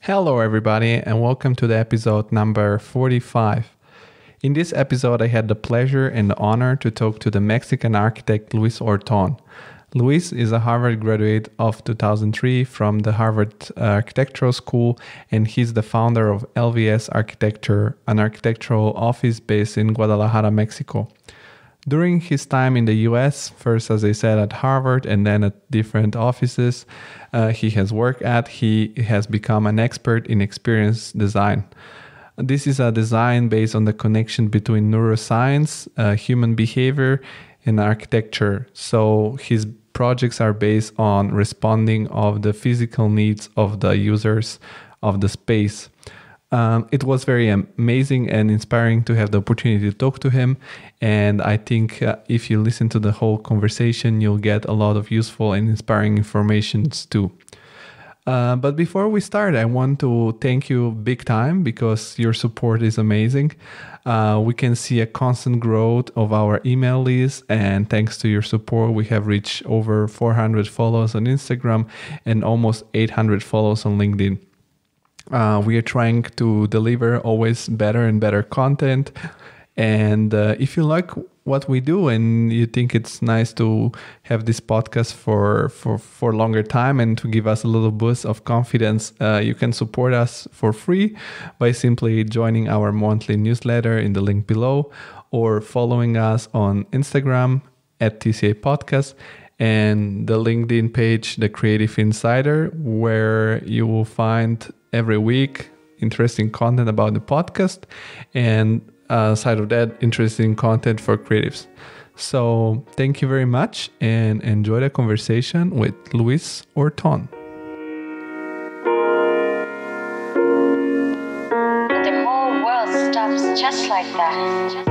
Hello, everybody, and welcome to the episode number 45. In this episode, I had the pleasure and the honor to talk to the Mexican architect Luis Orton. Luis is a Harvard graduate of 2003 from the Harvard Architectural School, and he's the founder of LVS Architecture, an architectural office based in Guadalajara, Mexico. During his time in the US, first, as I said, at Harvard and then at different offices he has worked at, he has become an expert in experience design. This is a design based on the connection between neuroscience, human behavior, and architecture. So his projects are based on responding of the physical needs of the users of the space. It was very amazing and inspiring to have the opportunity to talk to him. And I think if you listen to the whole conversation, you'll get a lot of useful and inspiring information too. But before we start, I want to thank you big time because your support is amazing. We can see a constant growth of our email list, and thanks to your support, we have reached over 400 follows on Instagram and almost 800 follows on LinkedIn. We are trying to deliver always better and better content. And if you like what we do and you think it's nice to have this podcast for longer time and to give us a little boost of confidence, you can support us for free by simply joining our monthly newsletter in the link below or following us on Instagram at TCA Podcast and the LinkedIn page, The Creative Insider, where you will find every week interesting content about the podcast and aside of that, interesting content for creatives. So thank you very much and enjoy the conversation with Luis Orton. The whole world stops just like that.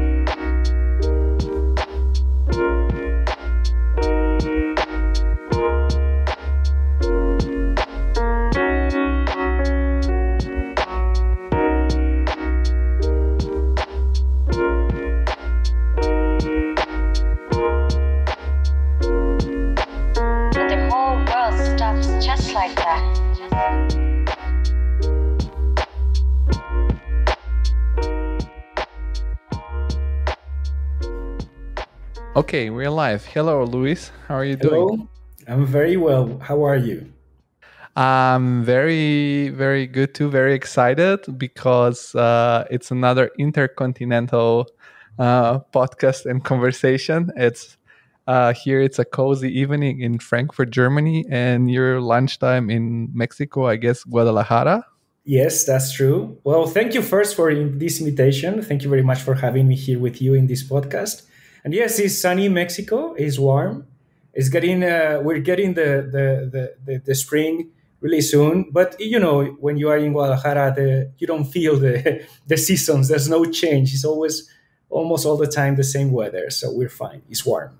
Okay, we're live. Hello, Luis. How are you doing? Hello. I'm very well. How are you? I'm very, very good too. Very excited because it's another intercontinental podcast and conversation. It's here. It's a cozy evening in Frankfurt, Germany, and your lunchtime in Mexico. I guess Guadalajara. Yes, that's true. Well, thank you first for this invitation. Thank you very much for having me here with you in this podcast. And yes, it's sunny Mexico. It's warm. It's getting. We're getting the spring really soon. But you know, when you are in Guadalajara, you don't feel the seasons. There's no change. It's always almost all the time the same weather. So we're fine. It's warm.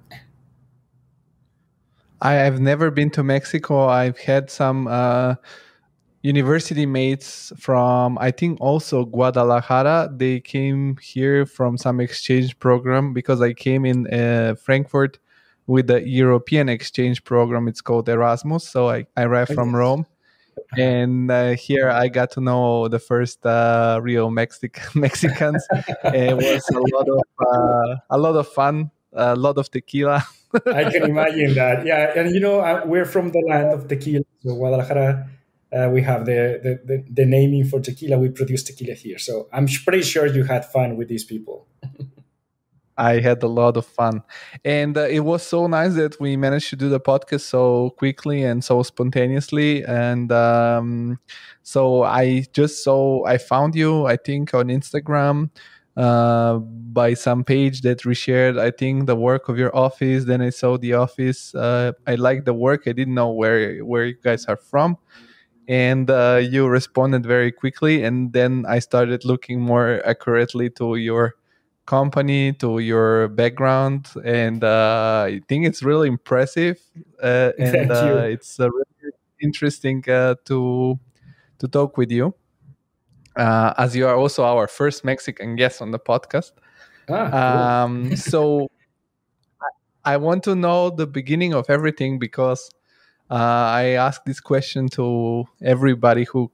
I have never been to Mexico. I've had some university mates from, I think, also Guadalajara. They came here from some exchange program because I came in Frankfurt with the European exchange program. It's called Erasmus. So I arrived from Rome. And here I got to know the first real Mexicans. It was a lot of fun, a lot of tequila. I can imagine that. Yeah, and you know, we're from the land of tequila, so Guadalajara. We have the naming for tequila. We produce tequila here, so I'm pretty sure you had fun with these people. I had a lot of fun, and it was so nice that we managed to do the podcast so quickly and so spontaneously. And so I found you, I think, on Instagram. By some page that reshared, I think, the work of your office. Then I saw the office. I liked the work. I didn't know where you guys are from, and you responded very quickly. And then I started looking more accurately to your company, to your background, and I think it's really impressive. And Thank you. it's really interesting to talk with you. As you are also our first Mexican guest on the podcast. Cool. So I want to know the beginning of everything because I ask this question to everybody who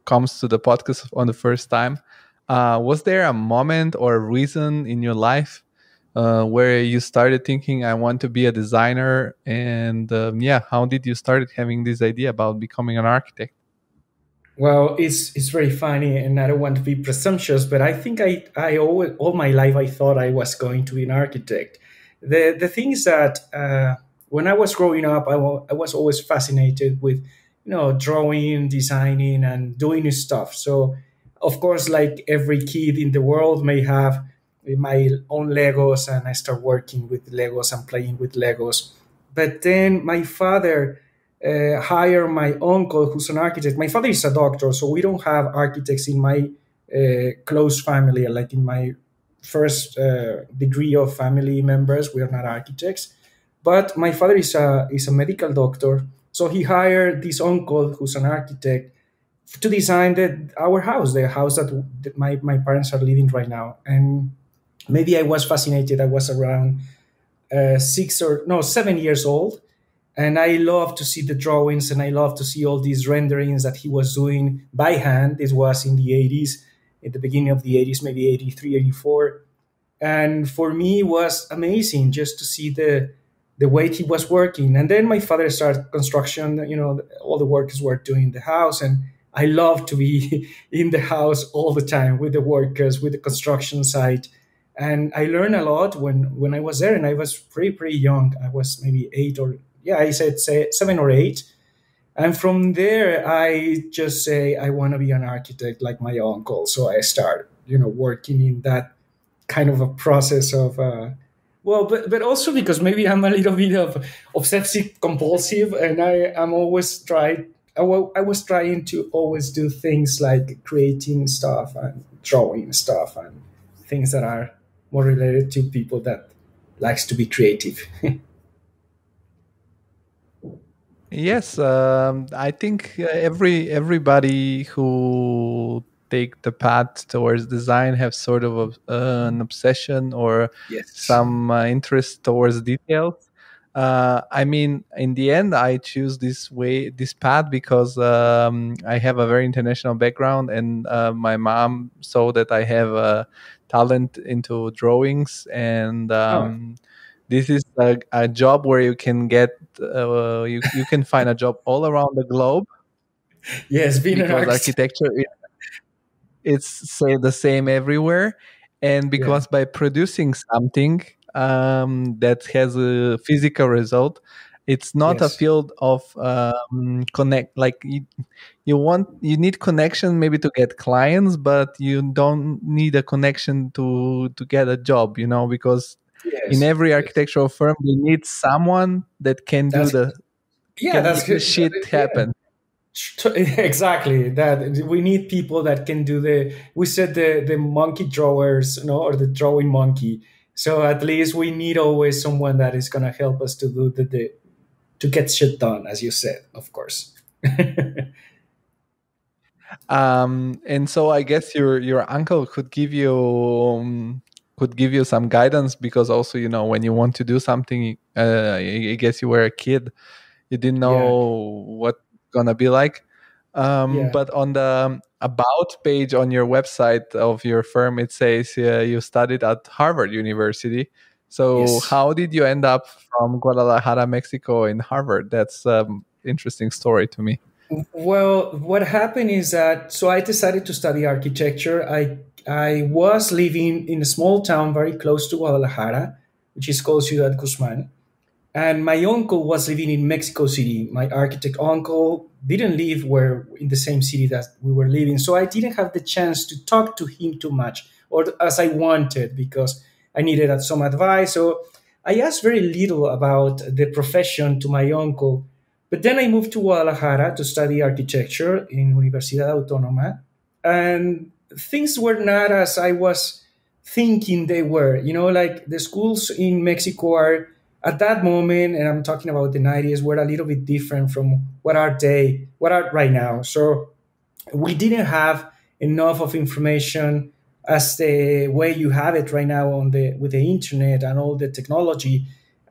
comes to the podcast on the first time. Was there a moment or a reason in your life where you started thinking, I want to be a designer? And yeah, how did you start having this idea about becoming an architect? Well, it's very funny, and I don't want to be presumptuous, but I think I always, all my life I thought I was going to be an architect. The thing is that when I was growing up, I was always fascinated with drawing, designing, and doing stuff. So, of course, like every kid in the world, may have my own Legos, and I start working with Legos and playing with Legos. But then my father hire my uncle, who's an architect. My father is a doctor, so we don't have architects in my close family. Like in my first degree of family members, we are not architects. But my father is a medical doctor, so he hired this uncle, who's an architect, to design our house, the house that my parents are living right now. And maybe I was fascinated. I was around 7 years old, and I love to see the drawings, and I love to see all these renderings that he was doing by hand. This was in the 80s, at the beginning of the 80s, maybe 83, 84. And for me, it was amazing just to see the way he was working. And then my father started construction, all the workers were doing the house. And I love to be in the house all the time with the workers, with the construction site. And I learned a lot when I was there, and I was pretty young. I was maybe I said say 7 or 8. And from there, I just say, I want to be an architect like my uncle. So I start, working in that kind of a process of, but also because maybe I'm a little bit of obsessive compulsive, and I was trying to always do things like creating stuff and drawing stuff and things that are more related to people that likes to be creative. Yes, I think everybody who take the path towards design have sort of an obsession or Yes. some interest towards details. I mean, in the end, I choose this path because I have a very international background, and my mom saw that I have a talent into drawings, and this is a job where you can get you can find a job all around the globe. Yes, being an Because architect. architecture it's say the same everywhere, and because by producing something that has a physical result, it's not a Yes. field of connect, like you need connection maybe to get clients, but you don't need a connection to get a job, because in Yes. every Yes. architectural firm you need someone that can do That's that's make the good. shit happen. Exactly that we need people that can do we said the monkey drawers, or the drawing monkey. So at least we need always someone that is going to help us to do to get shit done, as you said, of course. And so I guess your uncle could give you some guidance, because also when you want to do something, I guess you were a kid, you didn't Yeah. know what it's gonna be like. Yeah. But on the about page on your website of your firm, it says you studied at Harvard University. So Yes. how did you end up from Guadalajara, Mexico, in Harvard? That's interesting story to me. Well, what happened is that so I decided to study architecture. I was living in a small town very close to Guadalajara, which is called Ciudad Guzman. And my uncle was living in Mexico City. My architect uncle didn't live where in the same city that we were living. So I didn't have the chance to talk to him too much or as I wanted, because I needed some advice. So I asked very little about the profession to my uncle. But then I moved to Guadalajara to study architecture in Universidad Autónoma. And things were not as I was thinking they were. Like the schools in Mexico are at that moment, and I'm talking about the 90s, were a little bit different from what are right now. So we didn't have enough of information as the way you have it right now with the internet and all the technology.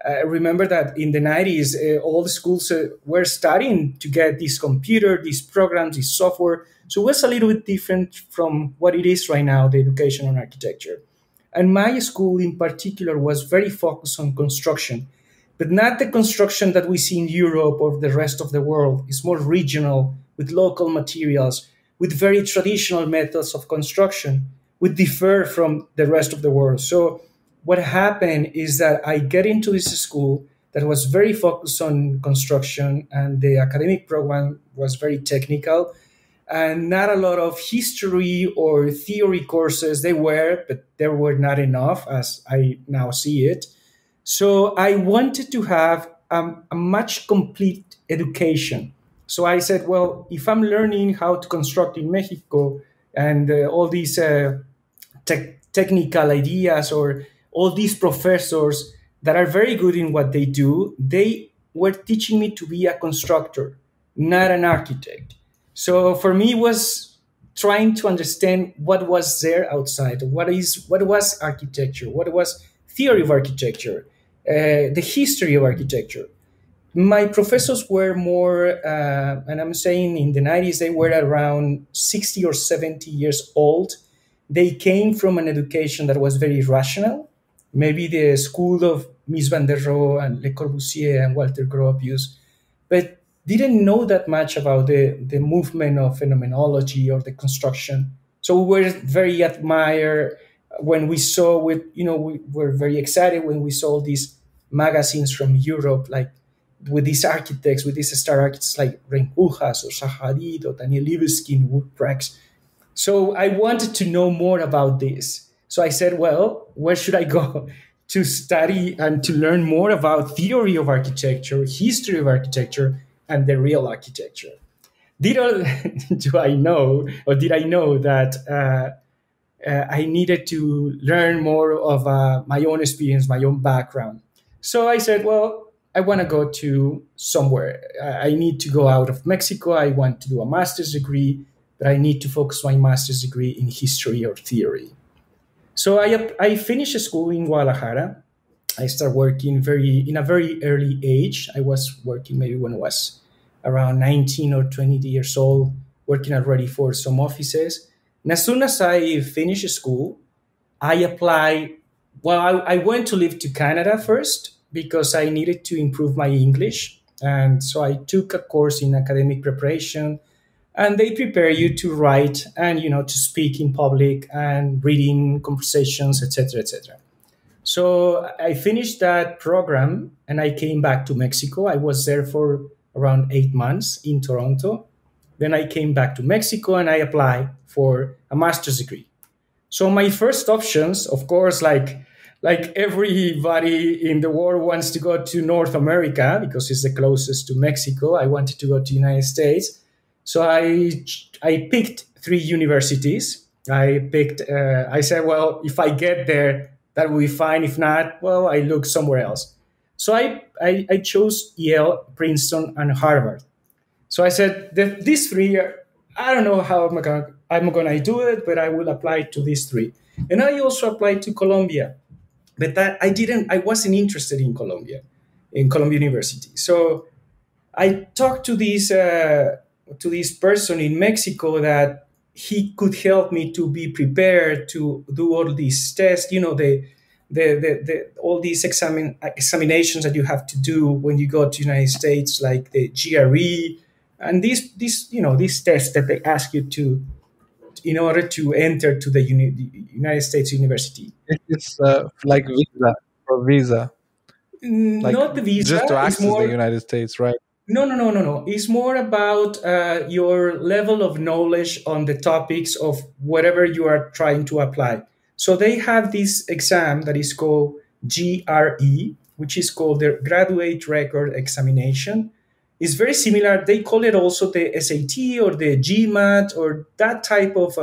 I remember that in the 90s, all the schools were starting to get this computer, these programs, this software. So it was a little bit different from what it is right now, the education on architecture. And my school in particular was very focused on construction, but not the construction that we see in Europe or the rest of the world. It's more regional, with local materials, with very traditional methods of construction, would differ from the rest of the world. So what happened is that I get into this school that was very focused on construction, and the academic program was very technical, and not a lot of history or theory courses. They were, but there were not enough as I now see it. So I wanted to have a much complete education. So I said, well, if I'm learning how to construct in Mexico and all these technical ideas, or all these professors that are very good in what they do, they were teaching me to be a constructor, not an architect. So for me, it was trying to understand what was there outside. What was architecture? What was theory of architecture? The history of architecture. My professors were more, and I'm saying in the 90s, they were around 60 or 70 years old. They came from an education that was very rational, maybe the school of Mies van der Rohe and Le Corbusier and Walter Gropius, but didn't know that much about the movement of phenomenology or the construction. So we were very admired when we saw we were very excited when we saw these magazines from Europe, like with these architects, with these star architects like Reimpujas or Zaha Hadid or Daniel Libeskind, Wood Prax. So I wanted to know more about this. So I said, well, where should I go to study and to learn more about theory of architecture, history of architecture, and the real architecture? Did I know that I needed to learn more of my own experience, my own background? So I said, well, I want to go to somewhere. I need to go out of Mexico. I want to do a master's degree, but I need to focus my master's degree in history or theory. So I finished school in Guadalajara. I started working in a very early age. I was working maybe when I was around 19 or 20 years old, working already for some offices. And as soon as I finished school, I applied. Well, I went to live to Canada first because I needed to improve my English. And so I took a course in academic preparation, and they prepare you to write and, to speak in public and reading conversations, etc., etc. So I finished that program and I came back to Mexico. I was there for around 8 months in Toronto. Then I came back to Mexico and I applied for a master's degree. So my first options, of course, like everybody in the world wants to go to North America because it's the closest to Mexico. I wanted to go to the United States. So I picked 3 universities. I said, well, if I get there, that will be fine. If not, well, I look somewhere else. So I chose Yale, Princeton, and Harvard. So I said, these 3, I don't know how I'm going to do it, but I will apply to these 3. And I also applied to Columbia, but I wasn't interested in Columbia University. So I talked to this person in Mexico that he could help me to be prepared to do all these tests, all these examinations that you have to do when you go to the United States, like the GRE, and these tests that they ask you to, in order to enter to the United States university. It's like visa for visa. Like, not the visa. Just to access the United States, right? No. It's more about your level of knowledge on the topics of whatever you are trying to apply. So they have this exam that is called GRE, which is called the Graduate Record Examination. It's very similar. They call it also the SAT or the GMAT or that type of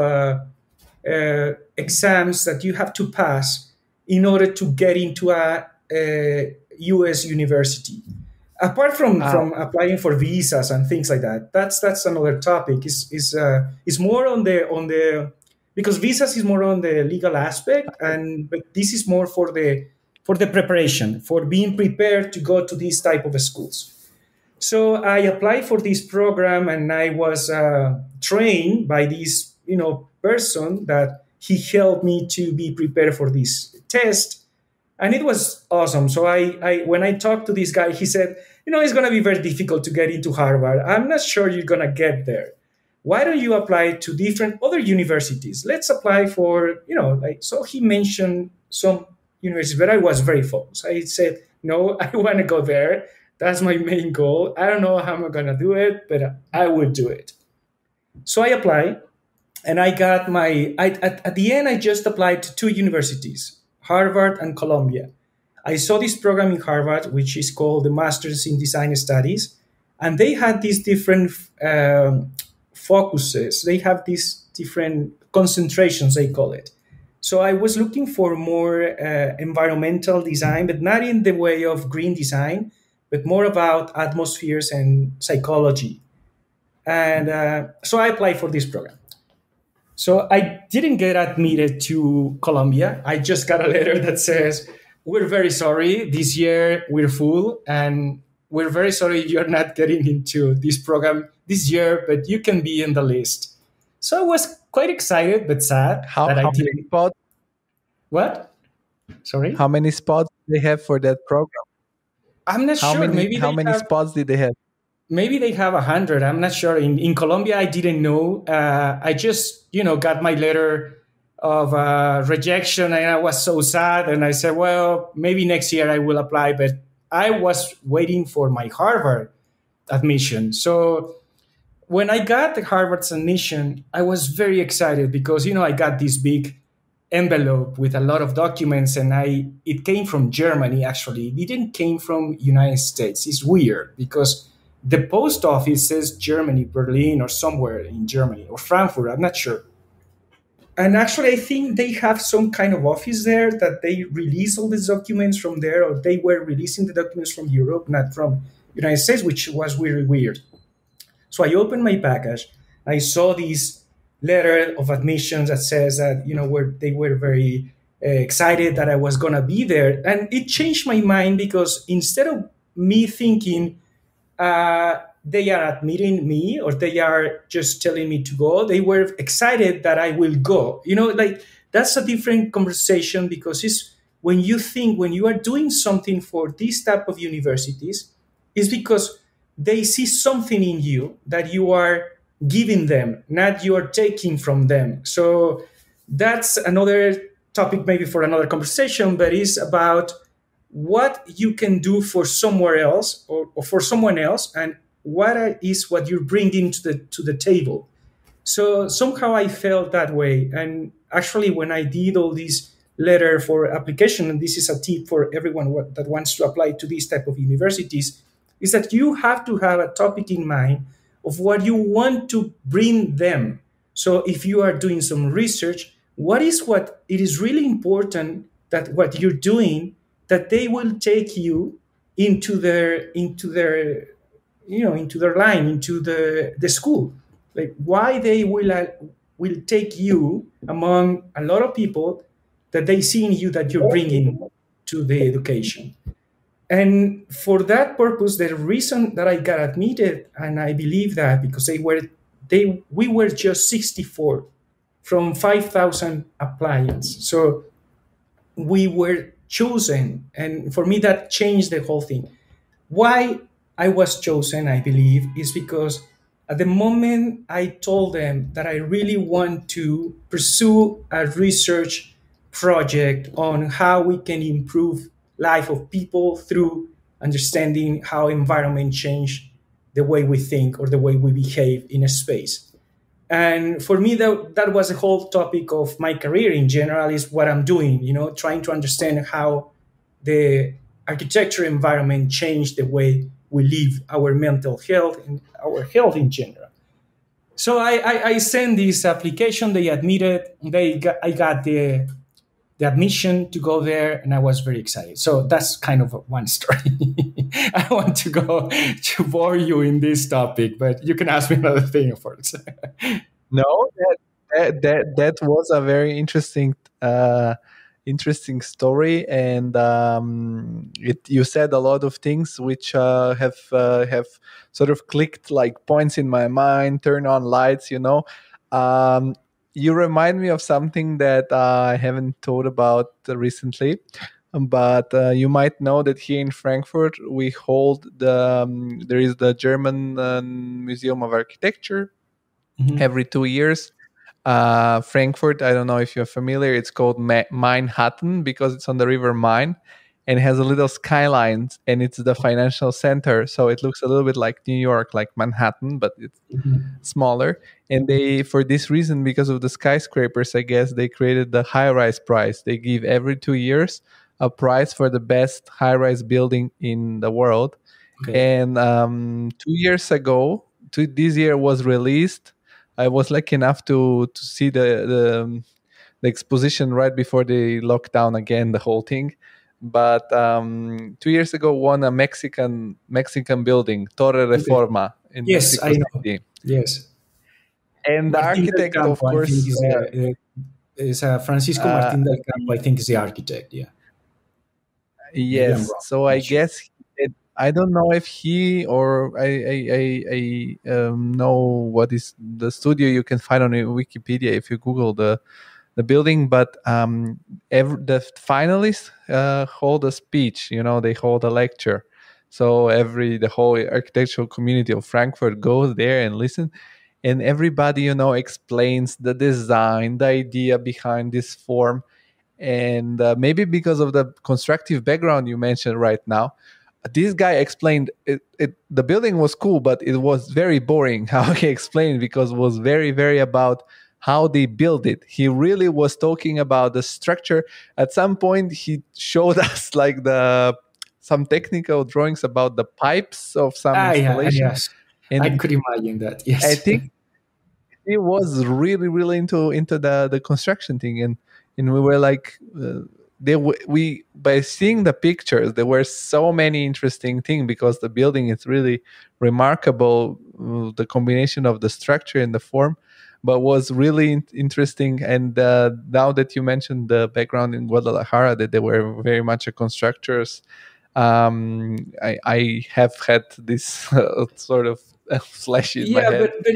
exams that you have to pass in order to get into a U.S. university. Apart from applying for visas and things like that, that's another topic. Is more on the because visas is more on the legal aspect, but this is more for the for the preparation, for being prepared to go to these type of schools. So I applied for this program, and I was trained by this, person that he helped me to be prepared for this test, and it was awesome. So I when I talked to this guy, he said, it's going to be very difficult to get into Harvard. I'm not sure you're going to get there. Why don't you apply to different other universities? Let's apply for, so he mentioned some universities, but I was very focused. I said, no, I want to go there. That's my main goal. I don't know how I'm going to do it, but I would do it. So I applied, and I got at the end, I just applied to two universities, Harvard and Columbia. I saw this program in Harvard, which is called the Masters in Design Studies, and they had these different focuses. They have these different concentrations, they call it. So I was looking for more environmental design, but not in the way of green design, but more about atmospheres and psychology. And so I applied for this program. So I didn't get admitted to Columbia. I just got a letter that says, we're very sorry, this year we're full, and we're very sorry you're not getting into this program this year, but you can be in the list. So I was quite excited, but sad How that I many didn't. spots? What? Sorry? How many spots they have for that program? I'm not How sure. many? How many spots did they have? Maybe they have 100. I'm not sure. In Colombia, I didn't know. I just, got my letter of rejection, and I was so sad. And I said, well, maybe next year I will apply. But I was waiting for my Harvard admission. So when I got the Harvard's admission, I was very excited because, I got this big envelope with a lot of documents, and it came from Germany. Actually, it didn't came from United States. It's weird because the post office says Germany, Berlin, or somewhere in Germany, or Frankfurt, I'm not sure. And actually, I think they have some kind of office there that they release all these documents from there, or they were releasing the documents from Europe, not from United States, which was really weird. So I opened my package. I saw this letter of admissions that says that, they were very excited that I was going to be there. And it changed my mind because instead of me thinking, they are admitting me or they are just telling me to go, they were excited that I will go. That's a different conversation because it's when you are doing something for this type of universities, it's because they see something in you that you are giving them, not you are taking from them. So that's another topic maybe for another conversation, but it's about what you can do for somewhere else or for someone else, and what you're bringing to the table. So somehow I felt that way. And actually, when I did all this letter for application, and this is a tip for everyone that wants to apply to these type of universities, is that you have to have a topic in mind of what you want to bring them. So if you are doing some research, what it is really important that what you're doing, that they will take you into their line, into the school. Like why they will take you among a lot of people that they see in you that you're bringing to the education. And for that purpose, the reason that I got admitted, and I believe that because we were just 64 from 5,000 applicants. So we were chosen. And for me, that changed the whole thing. Why I was chosen, I believe, is because at the moment I told them that I really want to pursue a research project on how we can improve life of people through understanding how environment change the way we think or the way we behave in a space. And for me, that was the whole topic of my career in general, is what I'm doing, trying to understand how the architecture environment changed the way we live, our mental health and our health in general. So I sent this application, they admitted, I got the admission to go there, and I was very excited. So that's kind of one story. I don't want to go to bore you in this topic, but you can ask me another thing, of course. No, that was a very interesting interesting story, and you said a lot of things which have sort of clicked like points in my mind, turn on lights. Um, you remind me of something that I haven't thought about recently. But you might know that here in Frankfurt we hold there is the German Museum of Architecture every 2 years. Frankfurt, I don't know if you're familiar, it's called Manhattan because it's on the river Main, and it has a little skyline, and it's the financial center, so it looks a little bit like New York, like Manhattan, but it's smaller. And they, for this reason, because of the skyscrapers, I guess they created the high-rise prize. They give every 2 years a prize for the best high-rise building in the world. Okay. And 2 years ago, this year was released. I was lucky enough to see the exposition right before they locked down again the whole thing. But 2 years ago, won a Mexican building, Torre Reforma, in Yes, Mexico I know. City. Yes. And the Martín del architect, of Campo, I think, course, is Francisco Martín del Campo, I think, is the architect. Yeah. Maybe I'm yes. wrong. So I'm I not sure. guess I don't know if he or I know what is the studio. You can find on Wikipedia if you Google the building. But the finalists hold a speech. They hold a lecture. So the whole architectural community of Frankfurt goes there and listen, and everybody explains the design, the idea behind this form. And maybe because of the constructive background you mentioned right now, this guy explained the building was cool, but it was very boring how he explained, because it was very, very about how they built it. He really was talking about the structure. At some point, he showed us like some technical drawings about the pipes of some installation. Yes. And I could imagine that. Yes. I think he was really, really into the construction thing, and we were like, by seeing the pictures, there were so many interesting things, because the building is really remarkable, the combination of the structure and the form, but was really interesting. And now that you mentioned the background in Guadalajara, that they were very much a constructors, I have had this sort of flash in my head. But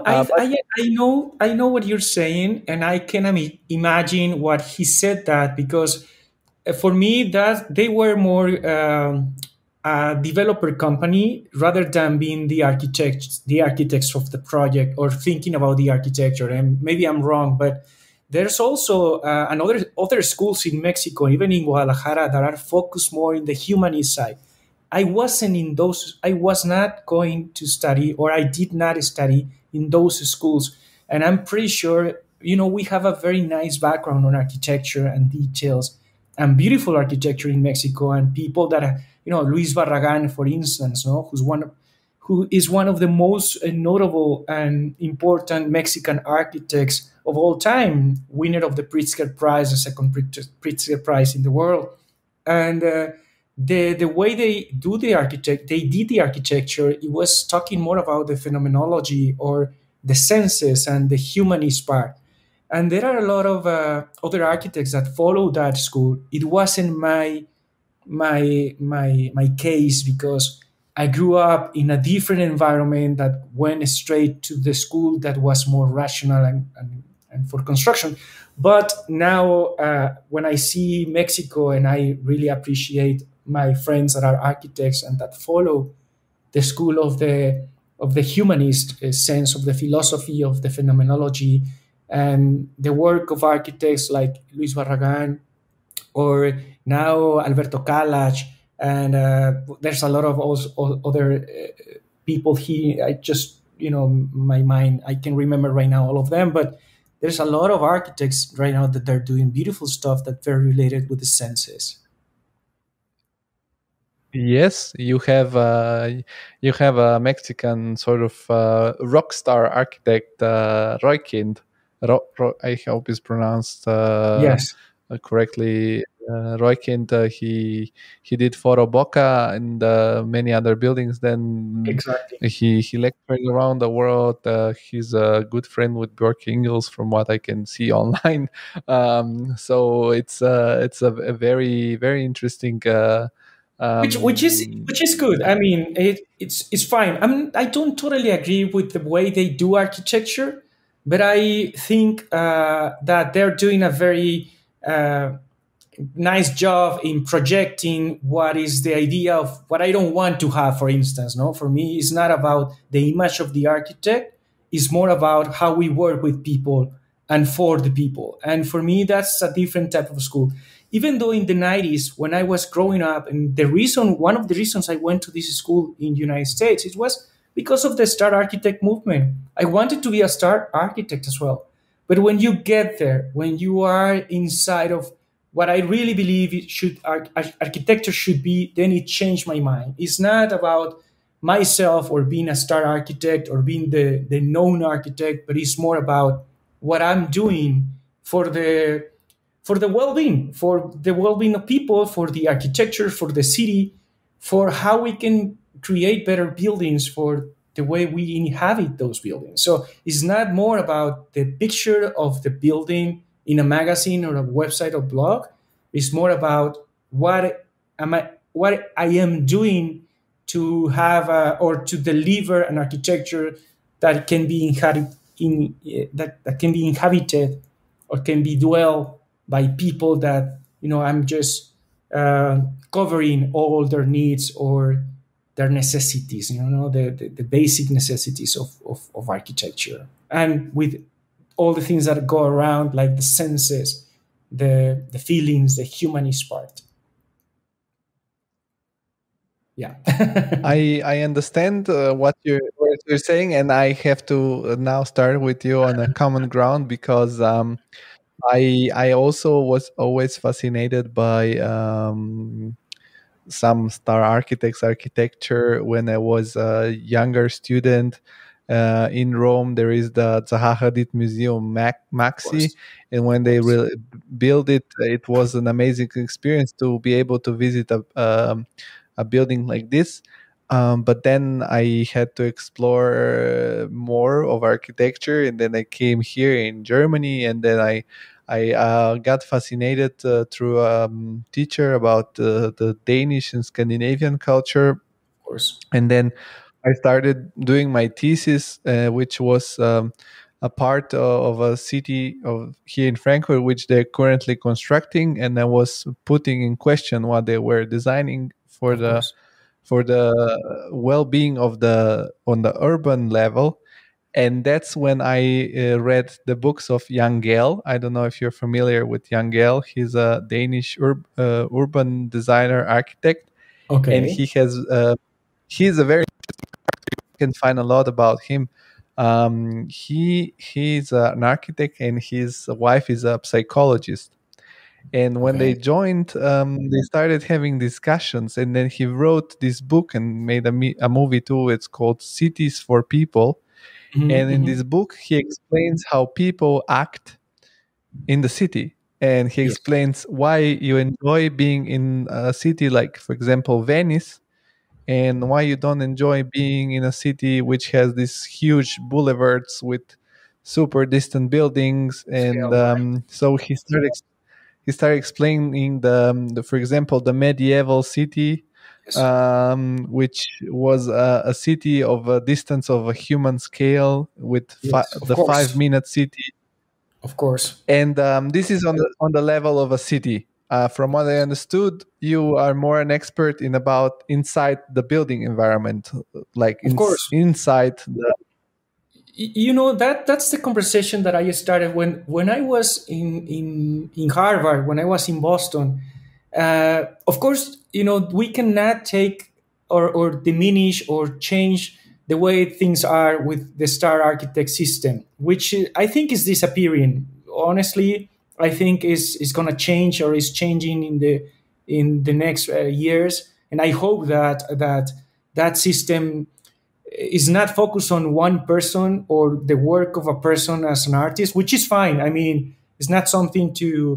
I know what you're saying, and I can imagine what he said, that because for me that they were more a developer company rather than being the architects of the project, or thinking about the architecture. And maybe I'm wrong, but there's also other schools in Mexico, even in Guadalajara, that are focused more in the humanist side. I wasn't in those. I was not going to study, or I did not study in those schools. And I'm pretty sure, we have a very nice background on architecture and details and beautiful architecture in Mexico, and people that are, Luis Barragan, for instance, no, who is one of the most notable and important Mexican architects of all time, winner of the Pritzker Prize, the second Pritzker Prize in the world. And the way they did the architecture, it was talking more about the phenomenology or the senses and the humanist part. And there are a lot of other architects that follow that school. It wasn't my case, because I grew up in a different environment that went straight to the school that was more rational and for construction. But now, when I see Mexico, and I really appreciate my friends that are architects and that follow the school of the humanist sense of the philosophy of the phenomenology, and the work of architects like Luis Barragan, or now Alberto Kalach, and there's a lot of also other people here. I just, my mind, I can remember right now all of them, but there's a lot of architects right now that they're doing beautiful stuff that very related with the senses. Yes, you have a Mexican sort of rock star architect, Roykind. I hope it's pronounced Yes. correctly. Roykind, he did Foro Boca and many other buildings. Then Exactly. he lectured around the world. He's a good friend with Björk Ingels, from what I can see online. So it's a very very interesting. Which is good. I mean, it's fine. I don't totally agree with the way they do architecture, but I think that they're doing a very nice job in projecting what is the idea of what I don't want to have. For instance, no, for me, it's not about the image of the architect. It's more about how we work with people and for the people. And for me, that's a different type of school. Even though in the 90s, when I was growing up, and one of the reasons I went to this school in the United States, it was because of the Star Architect movement. I wanted to be a star architect as well. But when you get there, when you are inside of what I really believe architecture should be, then it changed my mind. It's not about myself or being a star architect or being the known architect, but it's more about what I'm doing for the well-being of people, for the architecture, for the city, for how we can create better buildings for the way we inhabit those buildings. So it's not more about the picture of the building in a magazine or a website or blog. It's more about what I am doing to have or to deliver an architecture that can be that can be inhabited or can be dwelled by people that I'm just covering all their needs or their necessities, the basic necessities of architecture, and with all the things that go around, like the senses, the feelings, the humanist part. Yeah. I understand what you're saying, and I have to now start with you on a common ground, because I also was always fascinated by some star architects architecture when I was a younger student. In Rome, there is the Zaha Hadid Museum, Maxi, and when they built it, it was an amazing experience to be able to visit a building like this. But then I had to explore more of architecture, and then I came here in Germany, and then I got fascinated through a teacher about the Danish and Scandinavian culture. Of course. And then I started doing my thesis, which was a part of a city of here in Frankfurt, which they're currently constructing, and I was putting in question what they were designing for the well-being on the urban level. And that's when I read the books of Jan Gehl. I don't know if you're familiar with Jan Gehl. He's a Danish urban designer architect. Okay. And he's a very interesting character. You can find a lot about him. He's an architect, and his wife is a psychologist. And when they joined, they started having discussions, and then he wrote this book and made a movie too. It's called Cities for People. Mm-hmm, and in this book, he explains how people act in the city. And he explains why you enjoy being in a city like, for example, Venice, and why you don't enjoy being in a city which has these huge boulevards with super distant buildings. And so he started explaining for example, the medieval city, which was a city of a distance of a human scale with the 5-minute city. Of course. And this is on the level of a city. From what I understood, you are more an expert in about inside the building environment, like inside the. That's the conversation that I started when I was in Harvard, when I was in Boston. Of course, we cannot take or diminish or change the way things are with the star architect system, which I think is disappearing. Honestly, I think is going to change or is changing in the next years, and I hope that system is not focused on one person or the work of a person as an artist, which is fine. I mean, it's not something to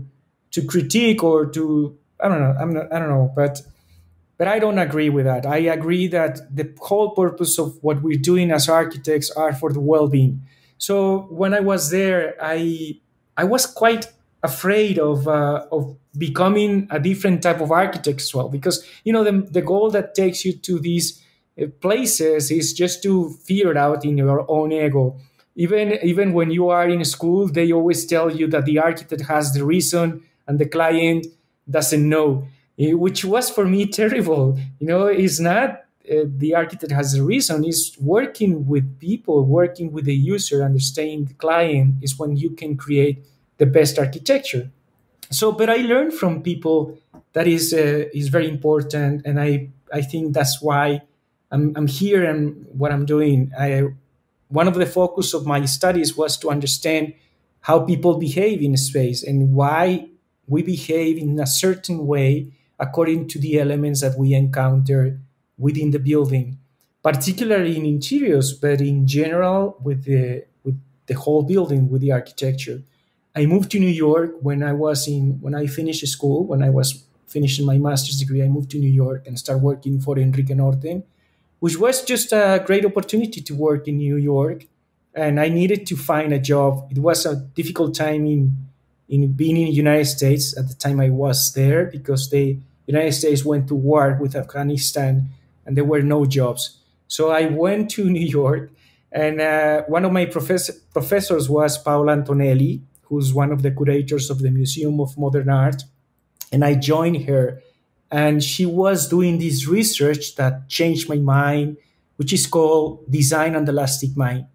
critique or to, I don't know, I don't know, but I don't agree with that. I agree that the whole purpose of what we're doing as architects are for the well-being. So when I was there, I was quite afraid of becoming a different type of architect as well, because the goal that takes you to these places is just to figure it out in your own ego. Even when you are in school, they always tell you that the architect has the reason and the client doesn't know, which was for me terrible. It's not the architect has a reason. Is working with people, working with the user, understanding the client is when you can create the best architecture. So, but I learned from people that is very important, and I think that's why I'm here and what I'm doing. One of the focus of my studies was to understand how people behave in space and why we behave in a certain way according to the elements that we encounter within the building, particularly in interiors, but in general with the whole building, with the architecture. I moved to New York when I finished school, when I was finishing my master's degree. I moved to New York and started working for Enrique Norten, which was just a great opportunity to work in New York. And I needed to find a job. It was a difficult time in being in the United States at the time I was there, because the United States went to war with Afghanistan and there were no jobs. So I went to New York, and one of my professors was Paola Antonelli, who's one of the curators of the Museum of Modern Art. And I joined her, and she was doing this research that changed my mind, which is called Design and Elastic Mind.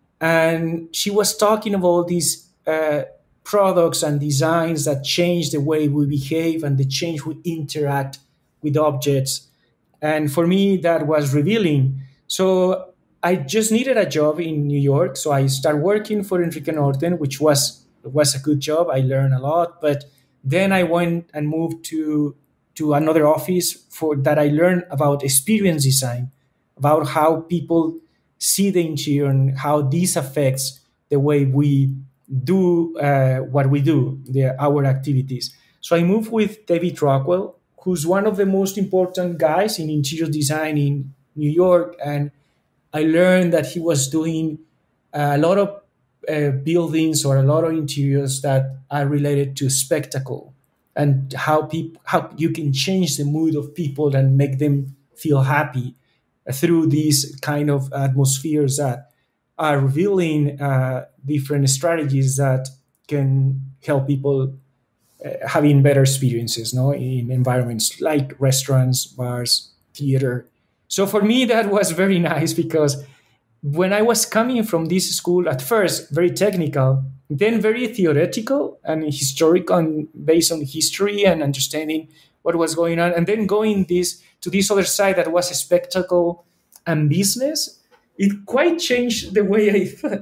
And she was talking about these products and designs that change the way we behave and the change we interact with objects. And for me, that was revealing. So I just needed a job in New York. So I started working for Enrique Norten, which was a good job. I learned a lot. But then I went and moved to another office for that. I learned about experience design, about how people see the interior and how this affects the way we do what we do, our activities. So I moved with David Rockwell, who's one of the most important guys in interior design in New York. And I learned that he was doing a lot of buildings or a lot of interiors that are related to spectacle, and how you can change the mood of people and make them feel happy through these kind of atmospheres that are revealing different strategies that can help people having better experiences, no, in environments like restaurants, bars, theater. So for me, that was very nice, because when I was coming from this school, at first very technical, then very theoretical and historical, and based on history and understanding what was going on, and then going this to this other side that was a spectacle and business, it quite changed the way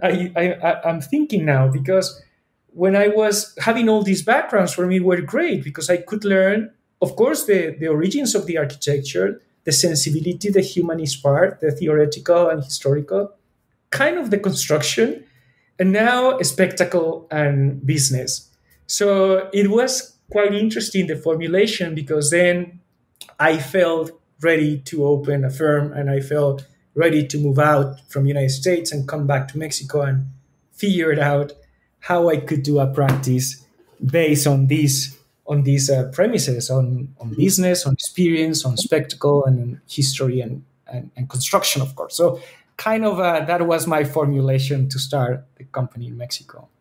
I'm thinking now. Because when I was having all these backgrounds, for me were great, because I could learn, of course, the origins of the architecture, the sensibility, the humanist part, the theoretical and historical, kind of the construction, and now a spectacle and business. So it was quite interesting, the formulation, because then I felt ready to open a firm, and I felt ready to move out from United States and come back to Mexico and figure it out how I could do a practice based on these premises, on business, on experience, on spectacle, and on history and construction, of course. So kind of that was my formulation to start the company in Mexico.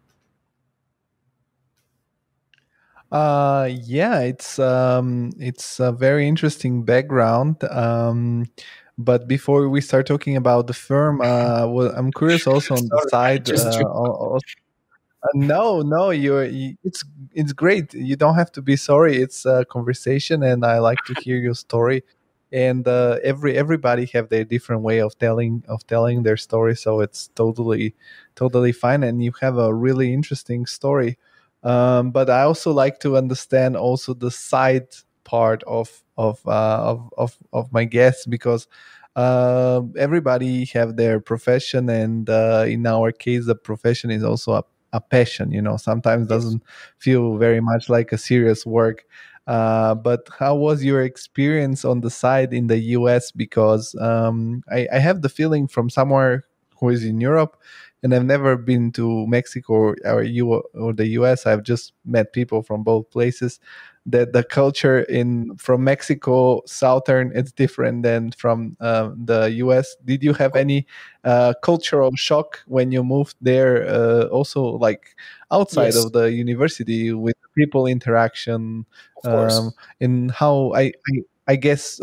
Yeah, it's a very interesting background. But before we start talking about the firm, well, I'm curious also on the Sorry, I side. just No, no, it's great. You don't have to be sorry. It's a conversation, and I like to hear your story. And everybody have their different way of telling their story, so it's totally fine. And you have a really interesting story. But I also like to understand also the side part of my guests, because everybody have their profession, and in our case, the profession is also a passion. Sometimes doesn't feel very much like a serious work. But how was your experience on the side in the US? Because I have the feeling from somewhere who is in Europe, and I've never been to Mexico or the US. I've just met people from both places. That the culture in from Mexico southern it's different than from the US. Did you have any cultural shock when you moved there? Also, like outside Yes, of the university with people interaction, of course. and how I guess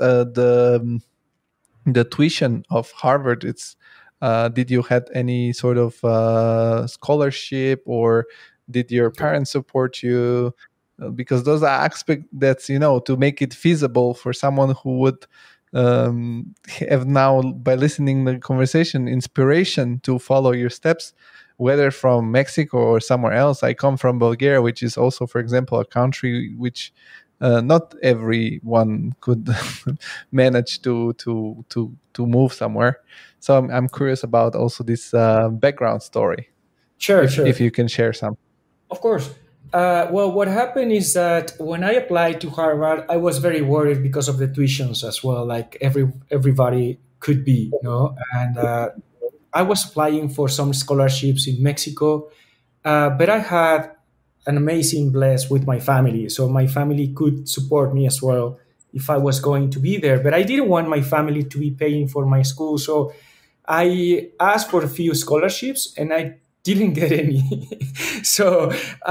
the tuition of Harvard. It's did you had any sort of scholarship, or did your parents support you? Because those are aspects that's to make it feasible for someone who would have now, by listening the conversation, inspiration to follow your steps, whether from Mexico or somewhere else. I come from Bulgaria, which is also, for example, a country which not everyone could manage to move somewhere. So I'm curious about also this background story, Sure, if sure. you can share some. Of course. Well, what happened is that when I applied to Harvard, I was very worried because of the tuitions as well, like everybody could be, And I was applying for some scholarships in Mexico, but I had an amazing bless with my family, so my family could support me as well if I was going to be there. But I didn't want my family to be paying for my school, so I asked for a few scholarships and I didn't get any. So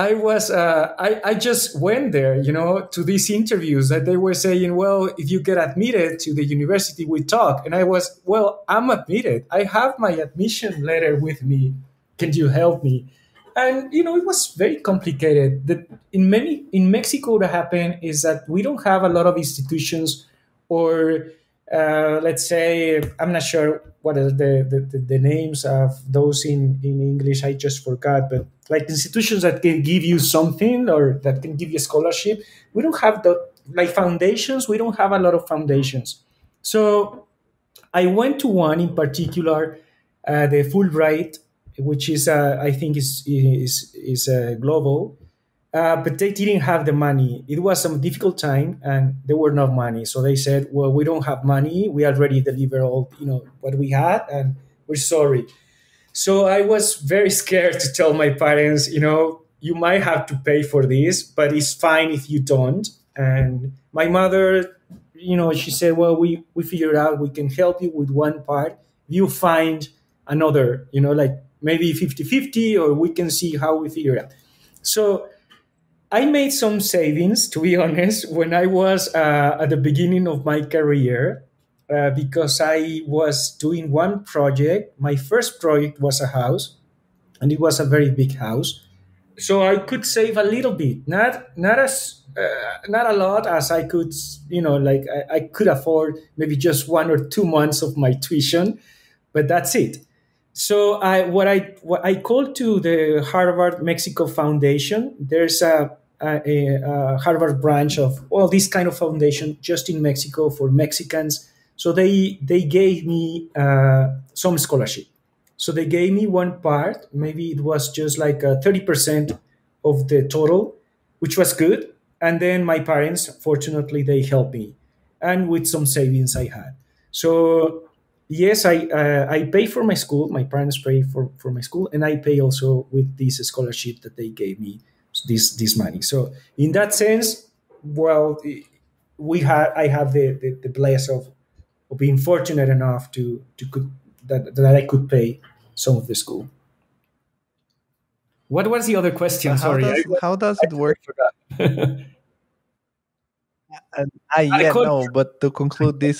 I just went there, to these interviews that they were saying, well, if you get admitted to the university, we talk. And I was, well, I'm admitted. I have my admission letter with me. Can you help me? And it was very complicated. That in Mexico, what happened is that we don't have a lot of institutions, or let's say, I'm not sure what are the names of those in English. I just forgot, but like institutions that can give you something or that can give you a scholarship. We don't have like foundations. We don't have a lot of foundations. So I went to one in particular, the Fulbright, which is I think is global, but they didn't have the money. It was some difficult time, and there were no money. So they said, "Well, we don't have money. We already delivered all what we had, and we're sorry." So I was very scared to tell my parents, you might have to pay for this, but it's fine if you don't. And my mother, she said, well, we figured out we can help you with one part. You find another, like maybe 50-50, or we can see how we figure it out. So I made some savings, to be honest, when I was at the beginning of my career, because I was doing one project. My first project was a house, and it was a very big house. So I could save a little bit, not a lot as I could, like I could afford maybe just 1 or 2 months of my tuition, but that's it. So what I called to the Harvard Mexico Foundation. There's a Harvard branch of this kind of foundation just in Mexico for Mexicans. So they gave me some scholarship. So they gave me one part. Maybe it was just like 30% of the total, which was good. And then my parents, fortunately, they helped me, and with some savings I had. So yes, I pay for my school. My parents pay for my school, and I pay also with this scholarship that they gave me this money. So in that sense, well, I have the bless of being fortunate enough to could, that I could pay some of the school. What was the other question? Sorry, How does it work? forgot. I Yeah, called. no, but to conclude this,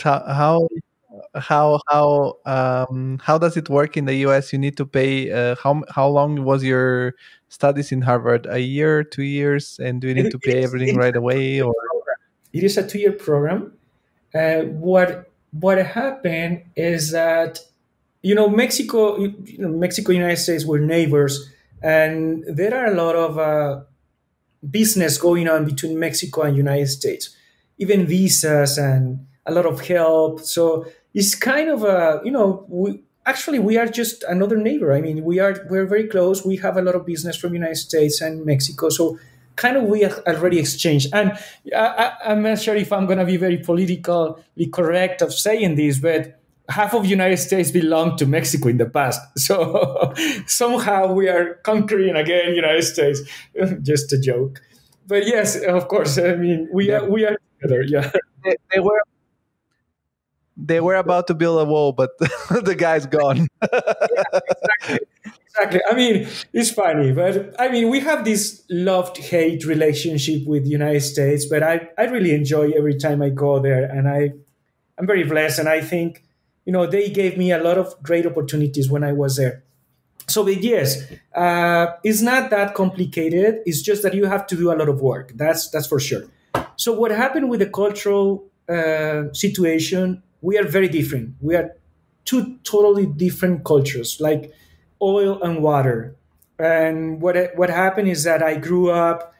how does it work in the US? You need to pay. How long was your studies in Harvard? A year, 2 years, and do you need to pay everything It is right a away, two-year or? program. It is a 2-year program. What happened is that Mexico, United States were neighbors, and there are a lot of business going on between Mexico and United States, even visas and a lot of help. So it's kind of a actually we are just another neighbor. I mean, we're very close. We have a lot of business from United States and Mexico, so kind of we have already exchanged. And I'm not sure if I'm going to be very politically correct of saying this, but half of United States belonged to Mexico in the past. So somehow we are conquering again United States. Just a joke. But yes, of course. I mean, we are together. Yeah. They were about to build a wall, but the guy's gone. Exactly. I mean, it's funny, but I mean, we have this love-hate relationship with the United States, but I really enjoy every time I go there, and I'm very blessed, and I think, they gave me a lot of great opportunities when I was there. So, but yes, it's not that complicated. It's just that you have to do a lot of work. That's for sure. So, what happened with the cultural situation? We are very different. We are two totally different cultures, like oil and water. And what happened is that I grew up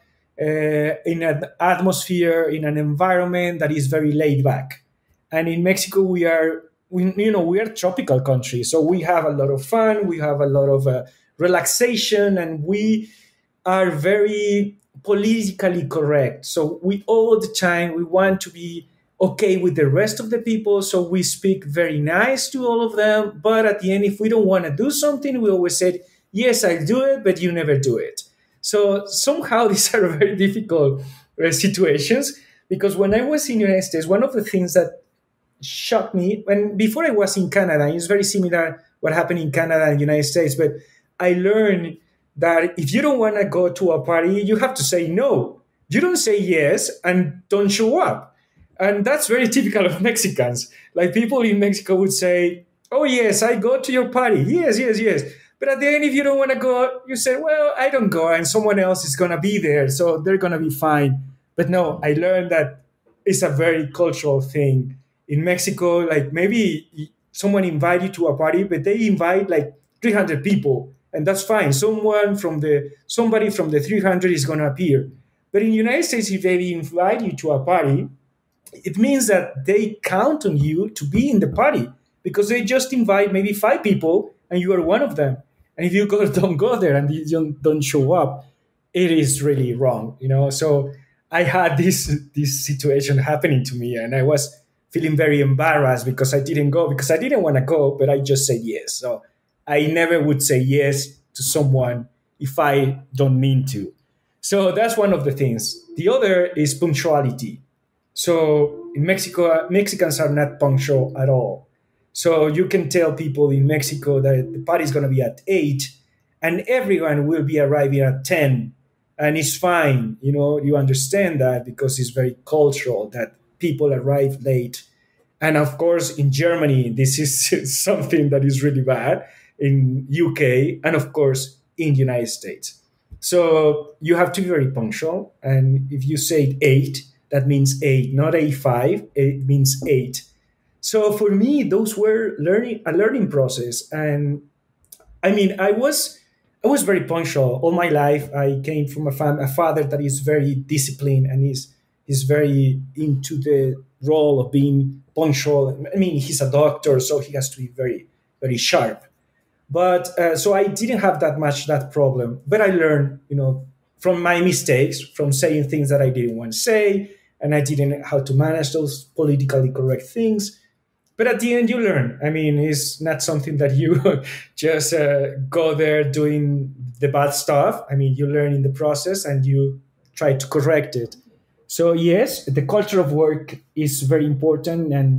in an atmosphere, in an environment that is very laid back. And in Mexico, we are a tropical country, so we have a lot of fun, we have a lot of relaxation, and we are very politically correct. So we all the time we want to be okay with the rest of the people, so we speak very nice to all of them. But at the end, if we don't want to do something, we always say, "Yes, I'll do it," but you never do it. So somehow these are very difficult situations, because when I was in the United States, one of the things that shocked me when before I was in Canada, it's very similar what happened in Canada and United States, but I learned that if you don't want to go to a party, you have to say no. You don't say yes and don't show up. And that's very typical of Mexicans. Like, people in Mexico would say, "Oh yes, I go to your party. Yes, yes, yes." But at the end, if you don't want to go, you say, "Well, I don't go, and someone else is going to be there, so they're going to be fine." But no, I learned that it's a very cultural thing. In Mexico, like, maybe someone invite you to a party, but they invite like 300 people, and that's fine. Somebody from the 300 is going to appear. But in the United States, if they invite you to a party, it means that they count on you to be in the party, because they just invite maybe 5 people and you are one of them. And if you don't go there and you don't show up, it is really wrong, So I had this situation happening to me, and I was feeling very embarrassed because I didn't go, because I didn't want to go, but I just said yes. So I never would say yes to someone if I don't mean to. So that's one of the things. The other is punctuality. So in Mexico, Mexicans are not punctual at all. So you can tell people in Mexico that the party is going to be at 8, and everyone will be arriving at 10. And it's fine. You understand that, because it's very cultural that people arrive late. And of course, in Germany, this is something that is really bad. In UK, and of course, in the United States. So you have to be very punctual. And if you say 8, that means 8, not 8.5. It means 8. So for me, those were a learning process. And I mean, I was very punctual all my life. I came from a father that is very disciplined, and is very into the role of being punctual. I mean, he's a doctor, so he has to be very, very sharp. But so I didn't have that problem. But I learned, from my mistakes, from saying things that I didn't want to say, and I didn't know how to manage those politically correct things. But at the end, you learn. I mean, it's not something that you just go there doing the bad stuff. I mean, you learn in the process and you try to correct it. So yes, the culture of work is very important, and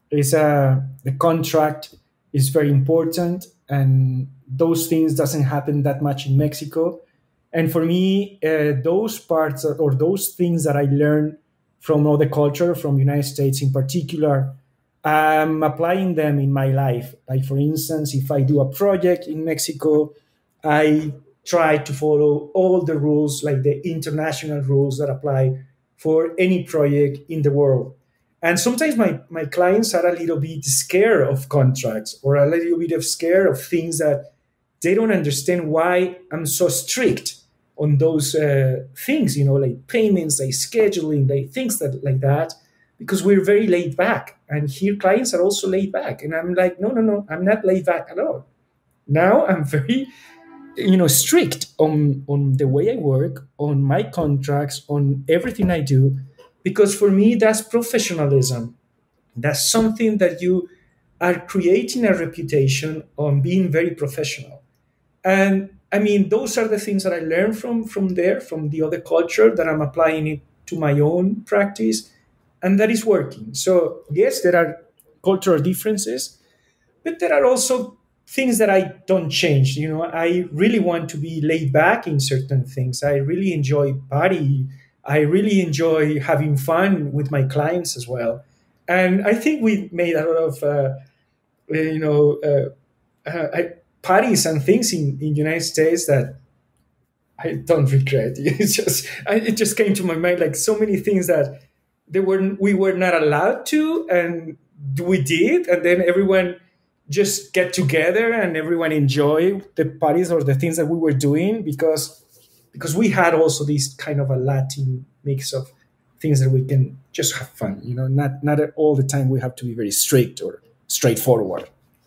the contract is very important, and those things doesn't happen that much in Mexico. And for me, those parts or those things that I learned from other culture, from United States in particular, I'm applying them in my life. Like, for instance, if I do a project in Mexico, I try to follow all the rules, like the international rules that apply for any project in the world. And sometimes my clients are a little bit scared of contracts, or a little bit scared of things that they don't understand why I'm so strict on those things, like payments, like scheduling, like things like that, because we're very laid back. And here clients are also laid back. And I'm like, no, no, no, I'm not laid back at all. Now I'm very, strict on the way I work, on my contracts, on everything I do, because for me that's professionalism. That's something that you are creating a reputation on being very professional. And I mean, those are the things that I learned from there, from the other culture, that I'm applying it to my own practice, and that is working. So yes, there are cultural differences, but there are also things that I don't change. I really want to be laid back in certain things. I really enjoy party. I really enjoy having fun with my clients as well. And I think we made a lot of, you know, parties and things in United States that I don't regret. It just came to my mind, like so many things that we were not allowed to, and we did, and then everyone just get together and everyone enjoy the parties or the things that we were doing, because we had also this kind of a Latin mix of things that we can just have fun. Not all the time we have to be very strict or straightforward.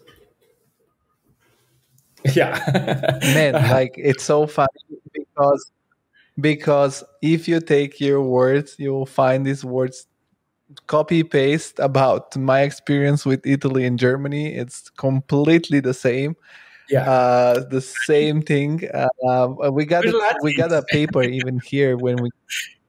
Yeah. Man, like it's so funny because if you take your words, you'll find these words copy paste about my experience with Italy and Germany. It's completely the same. Yeah. The same thing. We got We're we got a paper even here when we.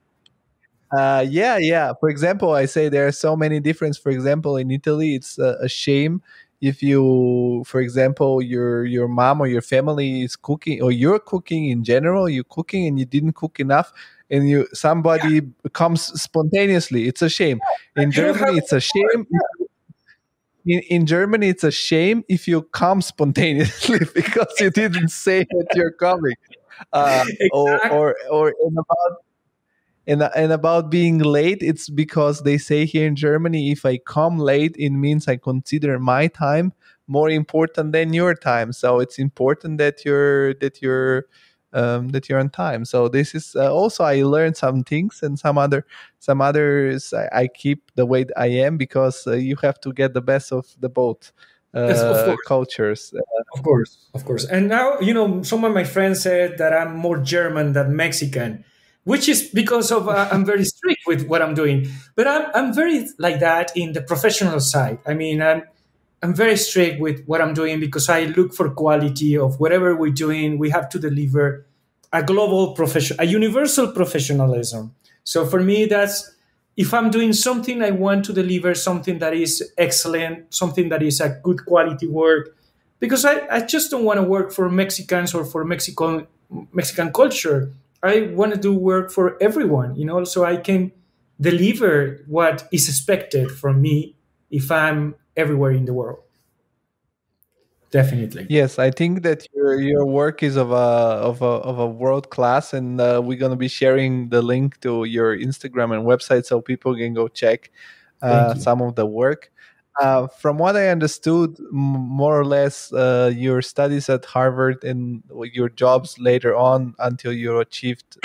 Yeah. For example, I say there are so many differences. For example, in Italy, it's a shame if you, for example, your mom or your family is cooking, or you're cooking in general, you're cooking and you didn't cook enough, and somebody comes spontaneously. It's a shame. In Germany, it's a shame. In Germany, it's a shame if you come spontaneously because you didn't say that you're coming. Exactly. Or and about being late, it's because they say here in Germany, if I come late, it means I consider my time more important than your time. So it's important that you're on time. So this is also, I learned some things, and some others I keep the way I am, because you have to get the best of the both Yes, of course. cultures. Of course. And now, some of my friends said that I'm more German than Mexican, which is because of I'm very strict with what I'm doing. But I'm very like that in the professional side. I mean, I'm very strict with what I'm doing, because I look for quality of whatever we're doing. We have to deliver a a universal professionalism. So for me, that's, if I'm doing something, I want to deliver something that is excellent, something that is a good quality work, because I just don't want to work for Mexicans or for Mexican culture. I want to do work for everyone, so I can deliver what is expected from me if I'm everywhere in the world. Definitely. Yes, I think that your work is of a world class, and we're gonna be sharing the link to your Instagram and website so people can go check Thank you. some of the work. From what I understood, more or less, your studies at Harvard and your jobs later on until you achieved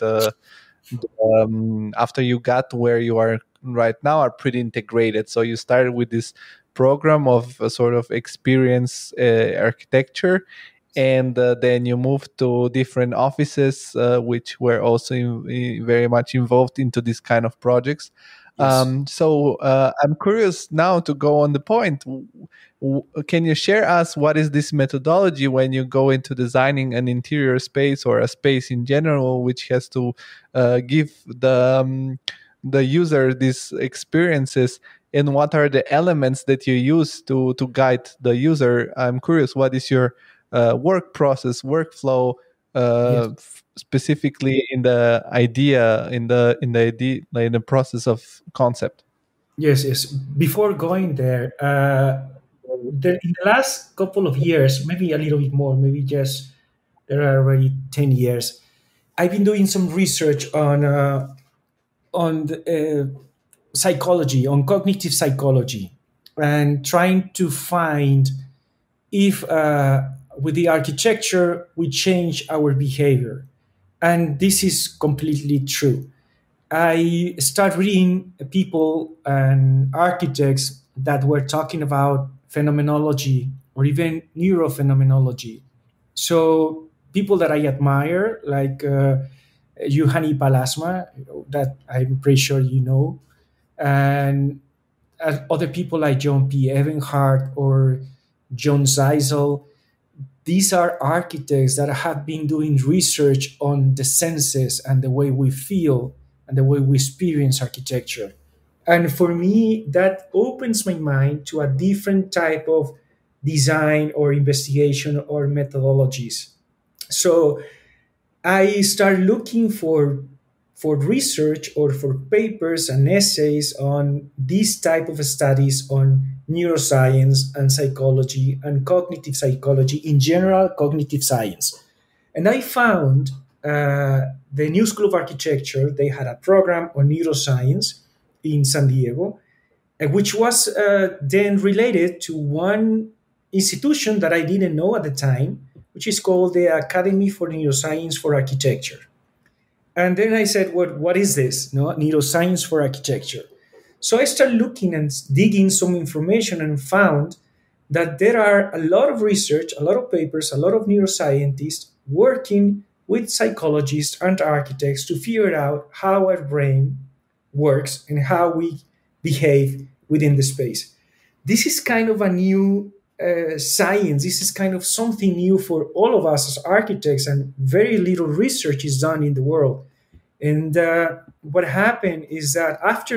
after you got where you are right now are pretty integrated. So you started with this program of a sort of experience architecture, and then you moved to different offices which were also very much involved into this kind of projects. Yes. So I'm curious now to go on the point. Can you share us what is this methodology when you go into designing an interior space or a space in general, which has to give the user these experiences, and what are the elements that you use to guide the user? I'm curious, what is your work process, workflow, specifically in the idea, in the process of concept? Yes. Before going there, in the last couple of years, maybe a little bit more, maybe just there are already 10 years, I've been doing some research on psychology, on cognitive psychology, and trying to find if with the architecture we change our behavior. And this is completely true. I start reading people and architects that were talking about phenomenology or even neurophenomenology. So people that I admire, like Juhani Palasma, that I'm pretty sure you know, and other people like John P. Ebenhart or John Zeisel. These are architects that have been doing research on the senses and the way we feel and the way we experience architecture. And for me, that opens my mind to a different type of design or investigation or methodologies. So I start looking for research or for papers and essays on these type of studies on neuroscience and psychology and cognitive psychology, in general cognitive science. And I found the New School of Architecture, they had a program on neuroscience in San Diego, which was then related to one institution that I didn't know at the time, which is called the Academy for Neuroscience for Architecture. And then I said, what is this? No, neuroscience for architecture. So I started looking and digging some information and found that there are a lot of research, a lot of papers, a lot of neuroscientists working with psychologists and architects to figure out how our brain works and how we behave within the space. This is kind of a new science. This is kind of something new for all of us as architects, and very little research is done in the world. And what happened is that after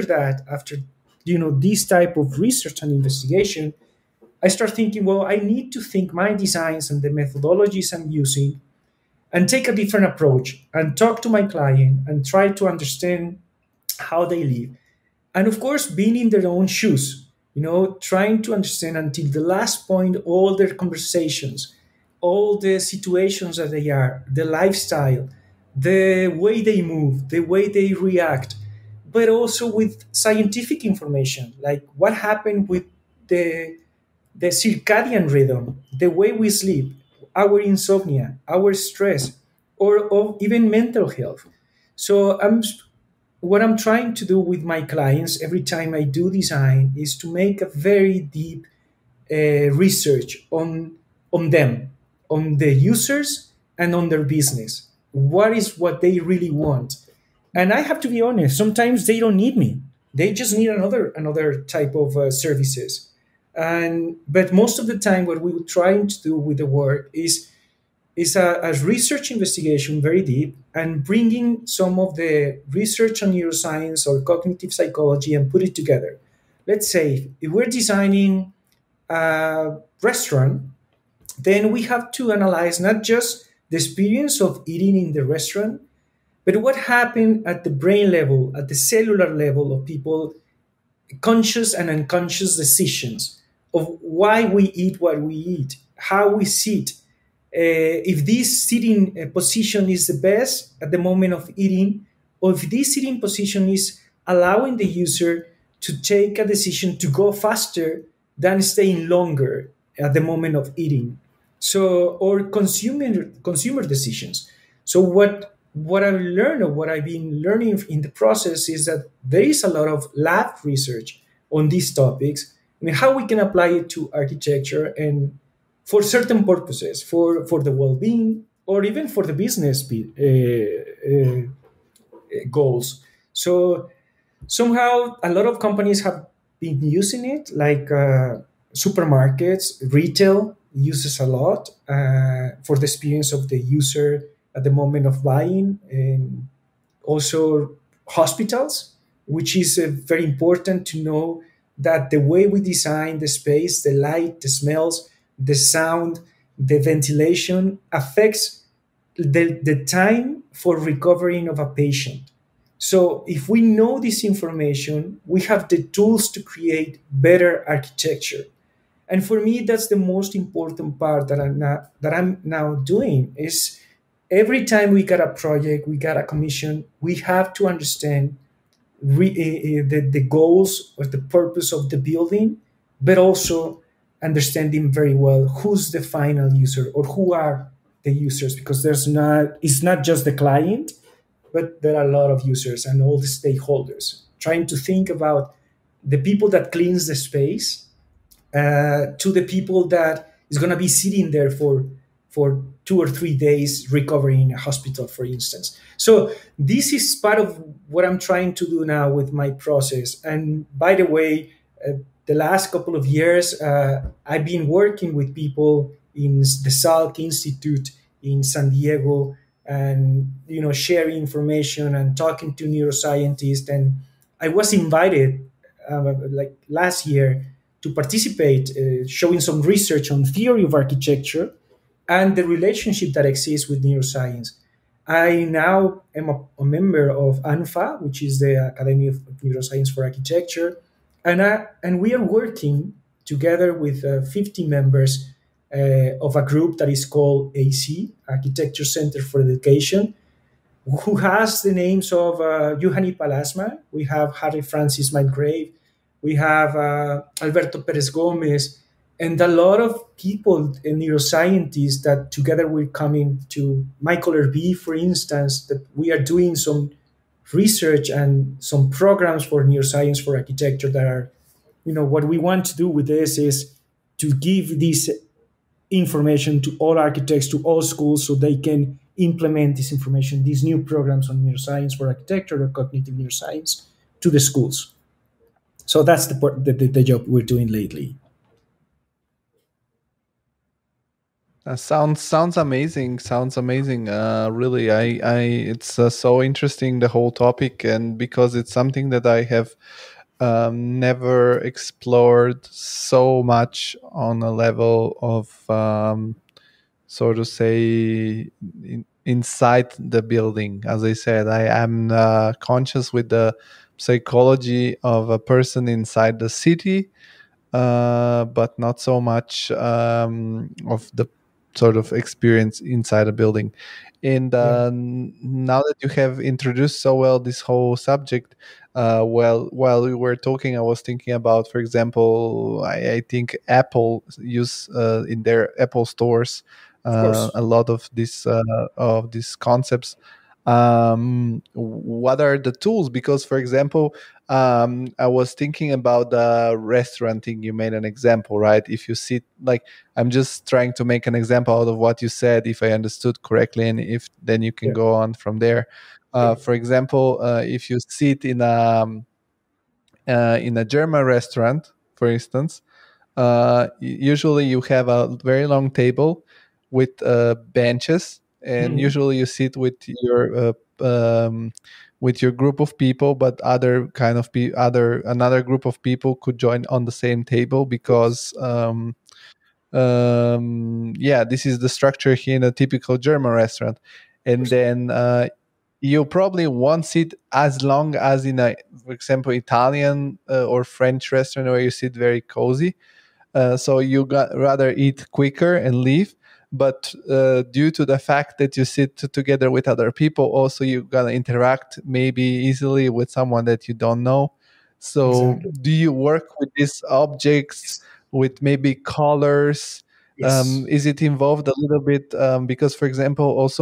this type of research and investigation, I start thinking, well, I need to think my designs and the methodologies I'm using and take a different approach and talk to my client and try to understand how they live. And of course, being in their own shoes, trying to understand until the last point all their conversations, all the situations that they are, the lifestyle, the way they move, the way they react, but also with scientific information, like what happened with the circadian rhythm, the way we sleep, our insomnia, our stress, or even mental health. So what I'm trying to do with my clients every time I do design is to make a very deep research on them, on the users, and on their business. What is what they really want? And I have to be honest, sometimes they don't need me. They just need another type of services. But most of the time, what we were trying to do with the work is a research investigation very deep and bringing some of the research on neuroscience or cognitive psychology and put it together. Let's say if we're designing a restaurant, then we have to analyze not just the experience of eating in the restaurant, but what happened at the brain level, at the cellular level of people, conscious and unconscious decisions of why we eat what we eat, how we sit, if this sitting position is the best at the moment of eating, or if this sitting position is allowing the user to take a decision to go faster than staying longer at the moment of eating. So, or consumer decisions. So what I've learned, or what I've been learning in the process, is that there is a lot of lab research on these topics. I mean, how we can apply it to architecture and for certain purposes, for the well-being, or even for the business goals. So somehow a lot of companies have been using it, like supermarkets, retail uses a lot for the experience of the user at the moment of buying, and also hospitals, which is very important to know that the way we design the space, the light, the smells, the sound, the ventilation affects the time for recovering of a patient. So if we know this information, we have the tools to create better architecture. And for me, that's the most important part that I'm now doing is every time we got a project, we got a commission, we have to understand the goals or the purpose of the building, but also understanding very well who's the final user or who are the users, because it's not just the client, but there are a lot of users and all the stakeholders trying to think about the people that cleans the space, to the people that is going to be sitting there for 2 or 3 days recovering in a hospital, for instance. So this is part of what I'm trying to do now with my process. And by the way, the last couple of years, I've been working with people in the Salk Institute in San Diego, and sharing information and talking to neuroscientists. And I was invited like last year to participate, showing some research on theory of architecture and the relationship that exists with neuroscience. I now am a member of ANFA, which is the Academy of Neuroscience for Architecture, and we are working together with 50 members of a group that is called AC, Architecture Center for Education, who has the names of Juhani Palasma. We have Harry Francis Mulgrave. We have Alberto Perez Gomez, and a lot of people and neuroscientists that together we're coming to Michael Erby, for instance, that we are doing some research and some programs for neuroscience for architecture that are, what we want to do with this is to give this information to all architects, to all schools, so they can implement this information, these new programs on neuroscience for architecture or cognitive neuroscience to the schools. So that's the job we're doing lately. Sounds amazing. Sounds amazing. Really, it's so interesting, the whole topic, and because it's something that I have never explored so much on a level of so to say inside the building. As I said, I am conscious with the psychology of a person inside the city, but not so much of the sort of experience inside a building. And now that you have introduced so well this whole subject, while we were talking, I was thinking about, for example, I think Apple use in their Apple stores a lot of these concepts. What are the tools? Because, for example, I was thinking about the restauranting. You made an example, right? If you sit, like, I'm just trying to make an example out of what you said, if I understood correctly, and if then you can go on from there. For example, if you sit in a German restaurant, for instance, usually you have a very long table with benches, and usually you sit with your group of people, but another group of people could join on the same table, because this is the structure here in a typical German restaurant. And then you probably won't sit as long as in a, for example, Italian or French restaurant, where you sit very cozy. So you rather eat quicker and leave. But due to the fact that you sit together with other people, also you're gonna interact maybe easily with someone that you don't know. So do you work with these objects, with maybe colors? Is it involved a little bit? Because, for example, also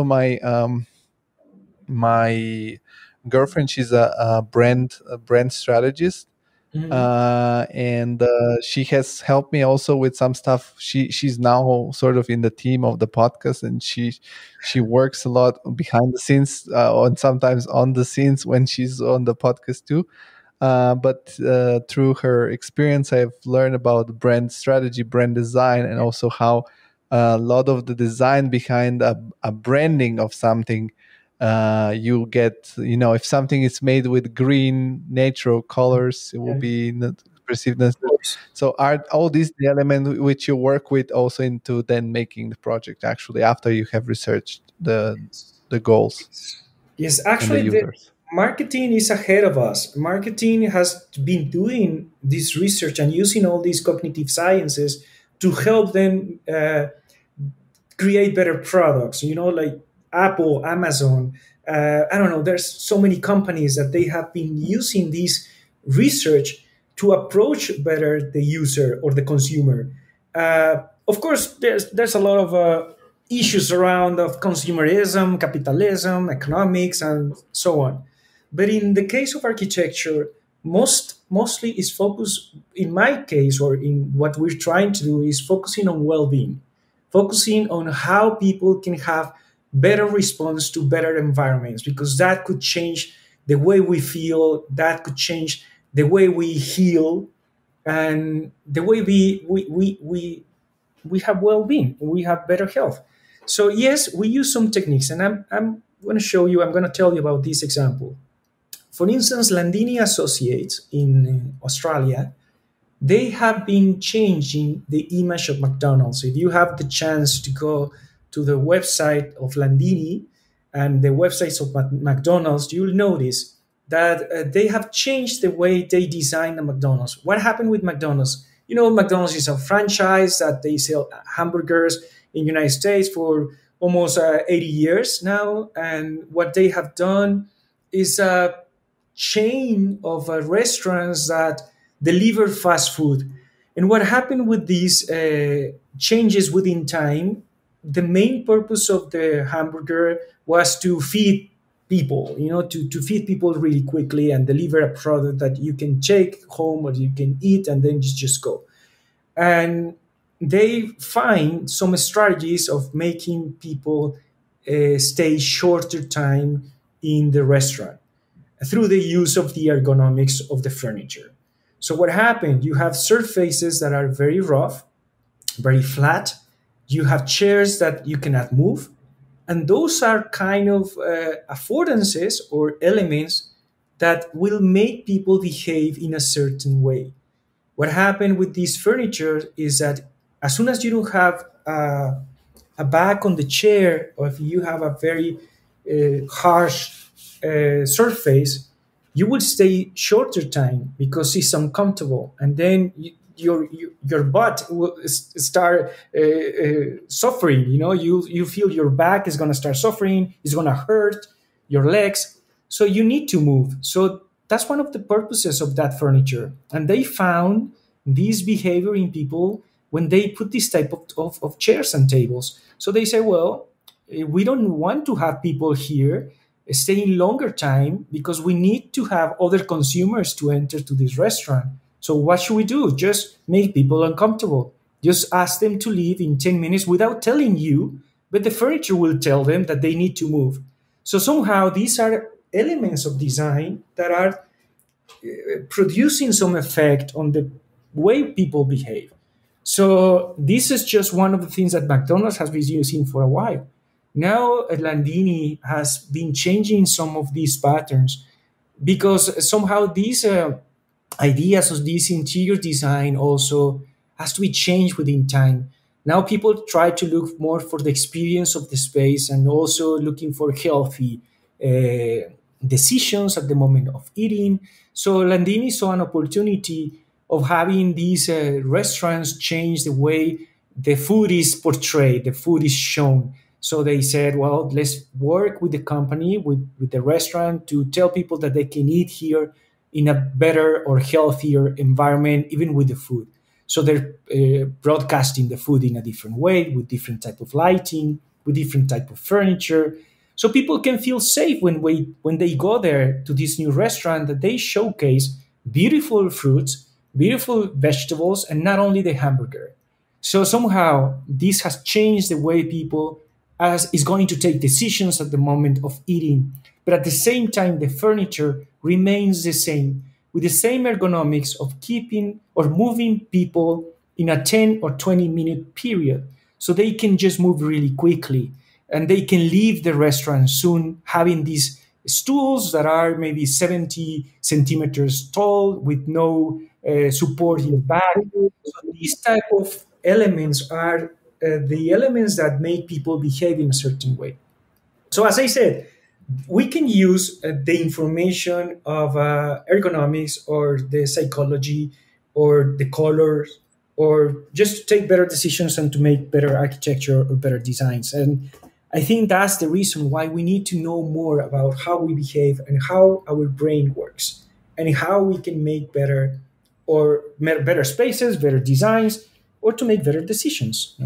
my girlfriend, she's a brand strategist. And she has helped me also with some stuff. She's now sort of in the team of the podcast, and she works a lot behind the scenes, and sometimes on the scenes when she's on the podcast too. But through her experience, I've learned about brand strategy, brand design, and also how a lot of the design behind a branding of something, you get, if something is made with green natural colors, it will be perceived as. So are all these the elements which you work with also into then making the project, actually, after you have researched the goals? Yes, actually, the marketing is ahead of us. Marketing has been doing this research and using all these cognitive sciences to help them create better products, like Apple, Amazon, I don't know, there's so many companies that they have been using this research to approach better the user or the consumer. Of course, there's a lot of issues around of consumerism, capitalism, economics, and so on. But in the case of architecture, mostly is focused, in my case, or in what we're trying to do, is focusing on well-being, focusing on how people can have better response to better environments, because that could change the way we feel, that could change the way we heal, and the way we have well-being, we have better health. So yes, we use some techniques, and I'm going to show you, I'm going to tell you about this example. For instance, Landini Associates in Australia, they have been changing the image of McDonald's. If you have the chance to go to the website of Landini and the websites of McDonald's, you'll notice that they have changed the way they design the McDonald's. What happened with McDonald's? You know, McDonald's is a franchise that they sell hamburgers in the United States for almost 80 years now. And what they have done is a chain of restaurants that deliver fast food. And what happened with these changes within time, the main purpose of the hamburger was to feed people, to feed people really quickly and deliver a product that you can take home or you can eat and then just go. And they find some strategies of making people stay shorter time in the restaurant through the use of the ergonomics of the furniture. So what happened? You have surfaces that are very rough, very flat. You have chairs that you cannot move. And those are kind of affordances or elements that will make people behave in a certain way. What happened with this furniture is that as soon as you don't have a back on the chair, or if you have a very harsh surface, you will stay shorter time because it's uncomfortable, and then your butt will start suffering. You feel your back is going to start suffering. It's going to hurt your legs, so you need to move. So that's one of the purposes of that furniture, and they found this behavior in people when they put this type of chairs and tables. So they say, well, we don't want to have people here staying longer time because we need to have other consumers to enter to this restaurant. So what should we do? Just make people uncomfortable. Just ask them to leave in 10 minutes without telling you, but the furniture will tell them that they need to move. So somehow these are elements of design that are producing some effect on the way people behave. So this is just one of the things that McDonald's has been using for a while. Now Landini has been changing some of these patterns because somehow these ideas of this interior design also has to be changed within time. Now people try to look more for the experience of the space and also looking for healthy decisions at the moment of eating. So Landini saw an opportunity of having these restaurants change the way the food is portrayed, the food is shown. So they said, well, let's work with the company, with the restaurant to tell people that they can eat here in a better or healthier environment, even with the food. So they're broadcasting the food in a different way, with different type of lighting, with different type of furniture. So people can feel safe when they go there to this new restaurant, that they showcase beautiful fruits, beautiful vegetables, and not only the hamburger. So somehow this has changed the way people is going to take decisions at the moment of eating. But at the same time, the furniture remains the same, with the same ergonomics of keeping or moving people in a 10 or 20-minute period. So they can just move really quickly and they can leave the restaurant soon, having these stools that are maybe 70 centimeters tall with no support in the back. So these type of elements are the elements that make people behave in a certain way. So as I said, we can use the information of ergonomics or the psychology or the colors or just to take better decisions and to make better architecture or better designs. And I think that's the reason why we need to know more about how we behave and how our brain works and how we can make better spaces, better designs, or to make better decisions.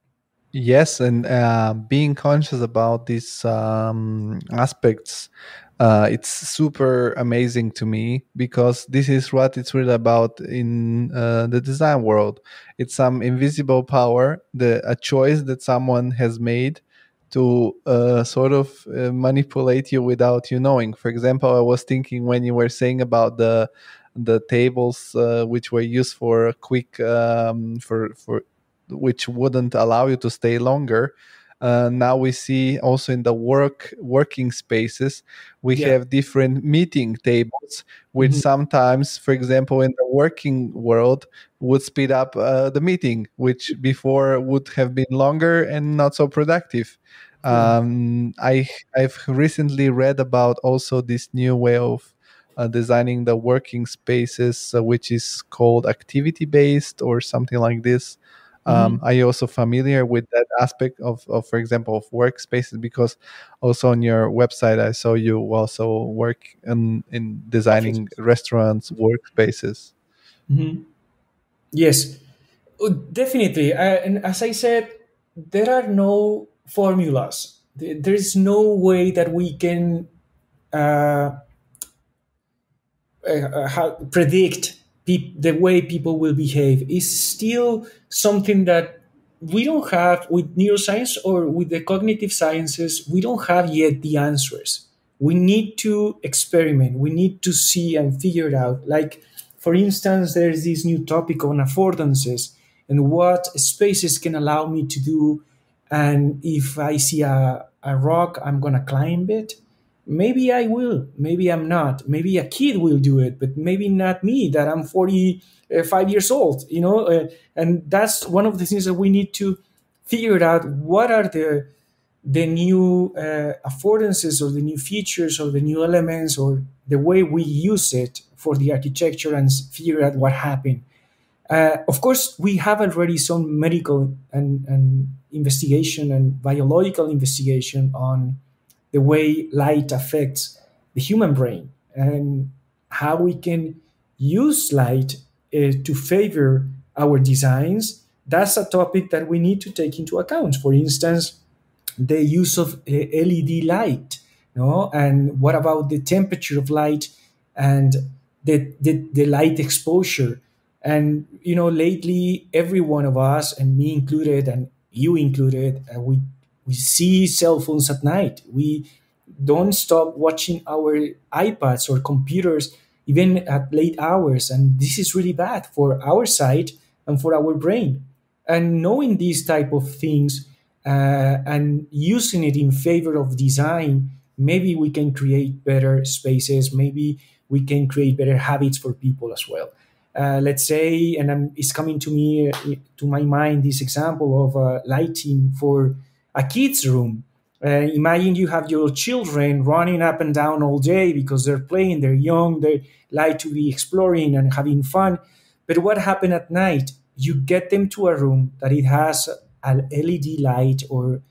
Yes, and being conscious about these aspects it's super amazing to me, because this is what it's really about in the design world. It's some invisible power, a choice that someone has made to sort of manipulate you without you knowing. For example, I was thinking when you were saying about the tables which were used for a quick for which wouldn't allow you to stay longer. Now we see also in the working spaces we Yeah. have different meeting tables, which Mhm. sometimes, for example, in the working world, would speed up the meeting, which before would have been longer and not so productive. Yeah. I've recently read about also this new way of designing the working spaces, which is called activity based or something like this. Mhm. Are you also familiar with that aspect of, for example, of workspaces? Because also on your website, I saw you also work in designing Offices. restaurants, workspaces. Mhm. Yes. Definitely. And as I said, there are no formulas. There is no way that we can uh, predict the way people will behave. Is still something that we don't have with neuroscience or with the cognitive sciences. We don't have yet the answers. We need to experiment. We need to see and figure it out. Like, for instance, there's this new topic on affordances and what spaces can allow me to do. And if I see a rock, I'm going to climb it. Maybe I will, maybe I'm not. Maybe a kid will do it, but maybe not me, that I'm 45 years old, and that's one of the things that we need to figure out. What are the new affordances or the new features or the new elements or the way we use it for the architecture, and figure out what happened. Of course, we have already some medical and investigation and biological investigation on the way light affects the human brain and how we can use light to favor our designs. That's a topic that we need to take into account. For instance, the use of LED light, and what about the temperature of light and the light exposure? And lately, every one of us, and me included, and you included, we see cell phones at night. We don't stop watching our iPads or computers even at late hours, and this is really bad for our sight and for our brain. And knowing these type of things and using it in favor of design, maybe we can create better spaces. Maybe we can create better habits for people as well. Let's say, and it's coming to me to my mind, this example of lighting for a kid's room. Imagine you have your children running up and down all day because they're playing, they're young, they like to be exploring and having fun. But what happened at night? You get them to a room that it has an LED light or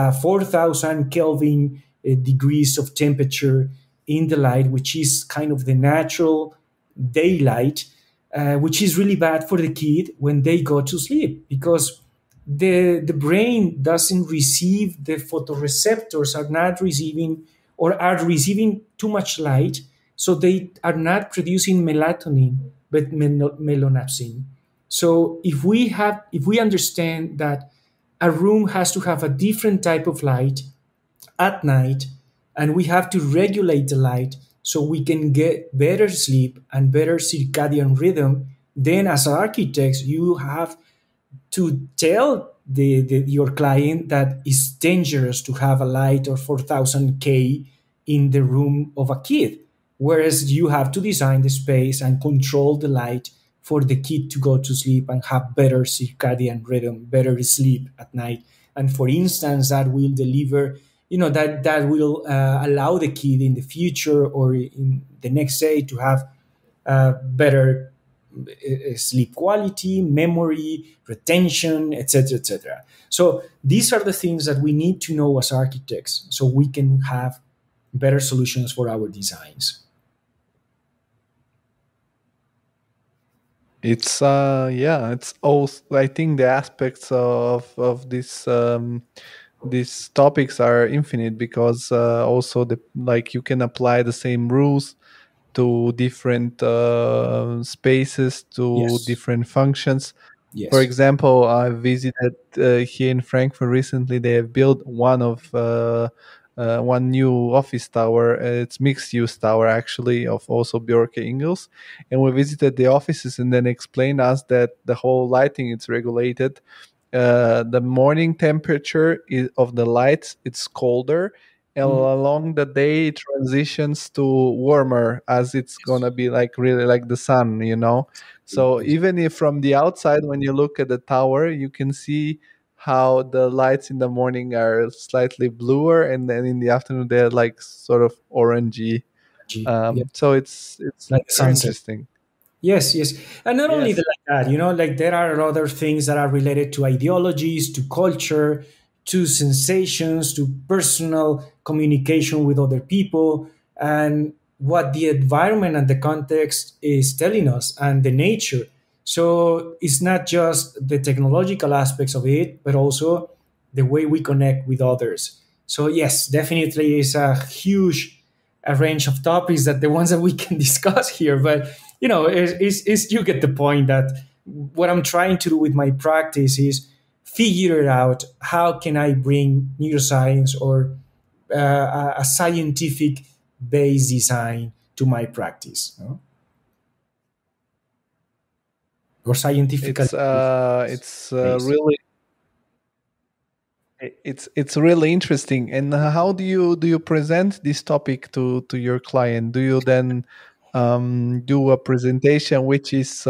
4,000 Kelvin degrees of temperature in the light, which is kind of the natural daylight, which is really bad for the kid when they go to sleep, because the brain doesn't receive, the photoreceptors are not receiving or are receiving too much light, so they are not producing melatonin but melanopsin. So if we understand that a room has to have a different type of light at night, and we have to regulate the light so we can get better sleep and better circadian rhythm, then as architects you have to tell your client that it's dangerous to have a light of 4000 K in the room of a kid. Whereas you have to design the space and control the light for the kid to go to sleep and have better circadian rhythm, better sleep at night. And for instance, that will deliver, that will allow the kid in the future or in the next day to have better sleep quality, memory, retention, etc., etc. So these are the things that we need to know as architects, so we can have better solutions for our designs. It's yeah, it's also, I think, the aspects of this these topics are infinite, because also the like you can apply the same rules to different spaces, to Yes. different functions. For Yes. example, I visited here in Frankfurt recently. They have built one new office tower. It's mixed use tower actually, of also Bjorke Ingels, and we visited the offices and then explained us that the whole lighting is regulated. The morning temperature of the lights, it's colder, and Mhm. along the day it transitions to warmer, as it's Yes. gonna be like really like the sun, you know. So Yes. even if from the outside, when you look at the tower, you can see how the lights in the morning are slightly bluer, and then in the afternoon they're like sort of orangey. Yeah. So it's Like the very sunset. interesting. Yes, yes. And not only Yes. like that, like there are other things that are related to ideologies, to culture, to sensations, to personal communication with other people, and what the environment and the context is telling us, and the nature. So it's not just the technological aspects of it, but also the way we connect with others. So yes, definitely is a huge a range of topics that the ones that we can discuss here. But is you get the point that what I'm trying to do with my practice is figure it out. How can I bring neuroscience or a scientific based design to my practice, or scientifically? It's Based. really it's really interesting. And how do you present this topic to your client? Do you then do a presentation which is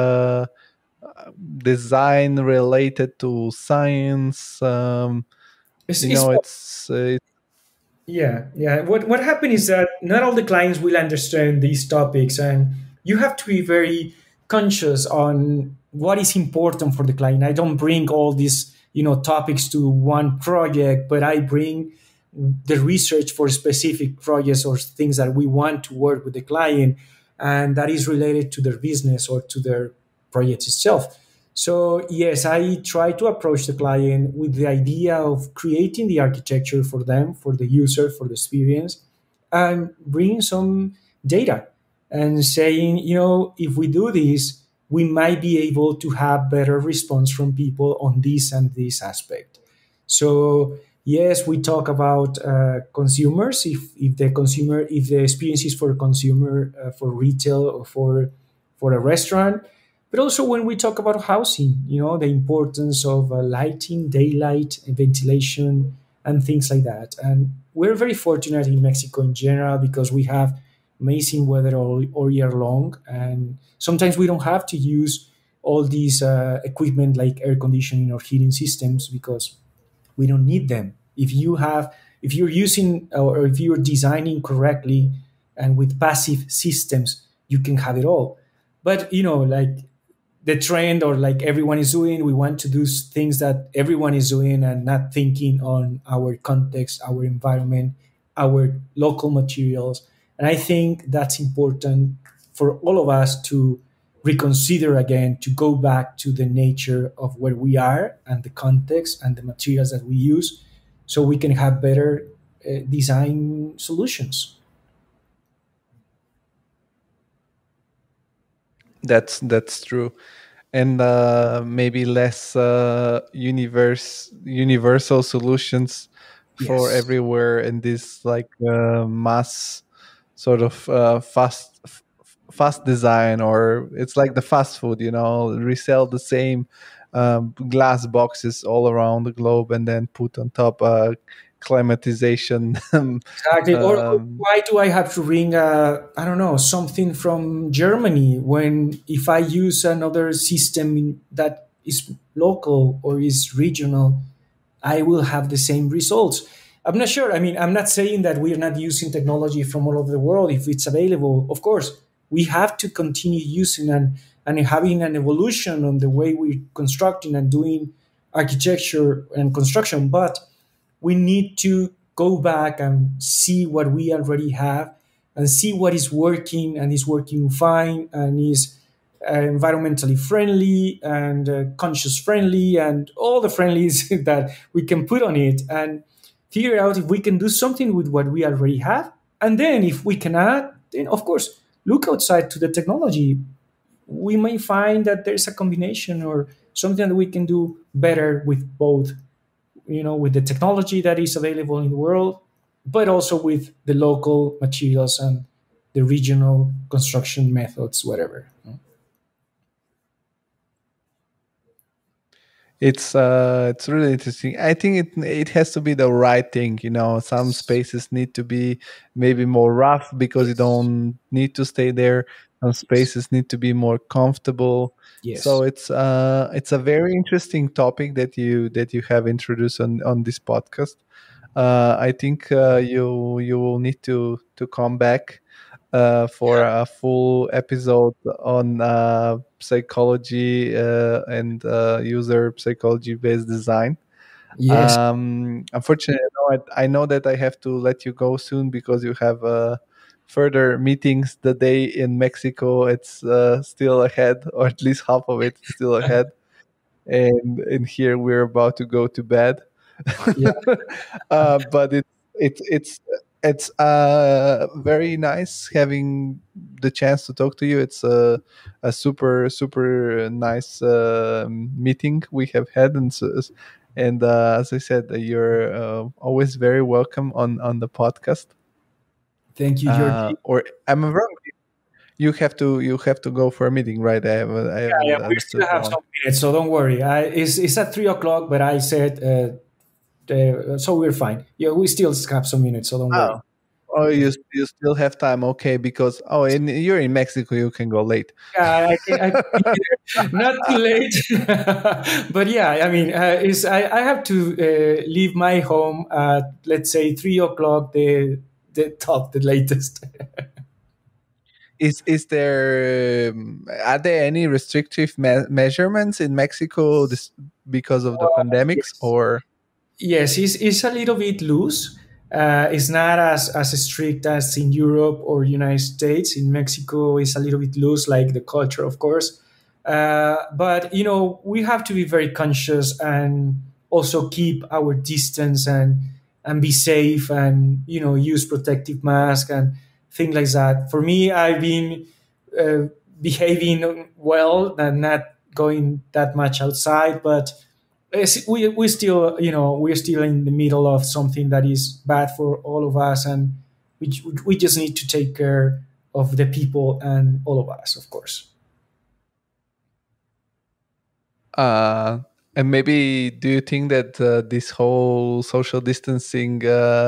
design related to science? It's Yeah, yeah. What happened is that not all the clients will understand these topics, and you have to be very conscious on what is important for the client. I don't bring all these topics to one project, but I bring the research for specific projects or things that we want to work with the client, and that is related to their business or to their project itself. So, yes, I try to approach the client with the idea of creating the architecture for them, for the user, for the experience, and bringing some data and saying, if we do this, we might be able to have better response from people on this and this aspect. So, yes, we talk about consumers. If the experience is for a consumer, for retail or for a restaurant, but also when we talk about housing, the importance of lighting, daylight, ventilation, and things like that. And we're very fortunate in Mexico in general because we have amazing weather all year long. And sometimes we don't have to use all these equipment like air conditioning or heating systems because we don't need them. If you're using or if you're designing correctly and with passive systems, you can have it all. But like the trend or like everyone is doing, we want to do things that everyone is doing and not thinking on our context, our environment, our local materials. And I think that's important for all of us to reconsider again, to go back to the nature of where we are and the context and the materials that we use so we can have better design solutions. That's true. And maybe less universal solutions for Yes. everywhere in this like mass sort of fast design, or it's like the fast food, resell the same glass boxes all around the globe and then put on top climatization. Exactly. Or um, why do I have to bring I don't know, something from Germany when if I use another system that is local or is regional, I will have the same results. I'm not sure. I mean, I'm not saying that we are not using technology from all over the world if it's available. Of course, we have to continue using and having an evolution on the way we're constructing and doing architecture and construction. But we need to go back and see what we already have and see what is working and is working fine and is environmentally friendly and conscious friendly and all the friendlies that we can put on it, and figure out if we can do something with what we already have. And then if we cannot, then of course look outside to the technology. We may find that there's a combination or something that we can do better with both, with the technology that is available in the world, but also with the local materials and the regional construction methods, whatever. It's really interesting. I think it has to be the right thing. Some spaces need to be maybe more rough because you don't need to stay there. Some spaces need to be more comfortable. Yes. So it's a very interesting topic that you have introduced on this podcast. I think you will need to come back for a full episode on psychology and user psychology based design. Yes. Unfortunately, I know that I have to let you go soon because you have further meetings. The day in Mexico, it's still ahead, or at least half of it is still ahead. And in here, we're about to go to bed. Yeah. But it's very nice having the chance to talk to you. It's a super super nice meeting we have had, and as I said, you're always very welcome on the podcast. Thank you, Georgie. Or am I wrong? You have to go for a meeting, right? I Yeah, haven't we still understood have wrong. some minutes, so don't worry. It's at 3 o'clock, but I said so we're fine. Yeah, we still have some minutes, so don't worry. Oh, oh, you still have time, okay? Because and you're in Mexico, you can go late. Yeah, I can be there. Not too late, but yeah, I mean, I have to leave my home at, let's say, 3 o'clock, the latest. Is there are there any restrictive measurements in Mexico because of the pandemics, Yes. or? Yes, it's a little bit loose. It's not as strict as in Europe or United States. In Mexico, it's a little bit loose, like the culture, of course. But we have to be very conscious and also keep our distance and be safe and use protective mask and things like that. For me, I've been uh, behaving well and not going that much outside, but we still we're still in the middle of something that is bad for all of us, and we just need to take care of the people and all of us, of course. Uh, and maybe do you think that this whole social distancing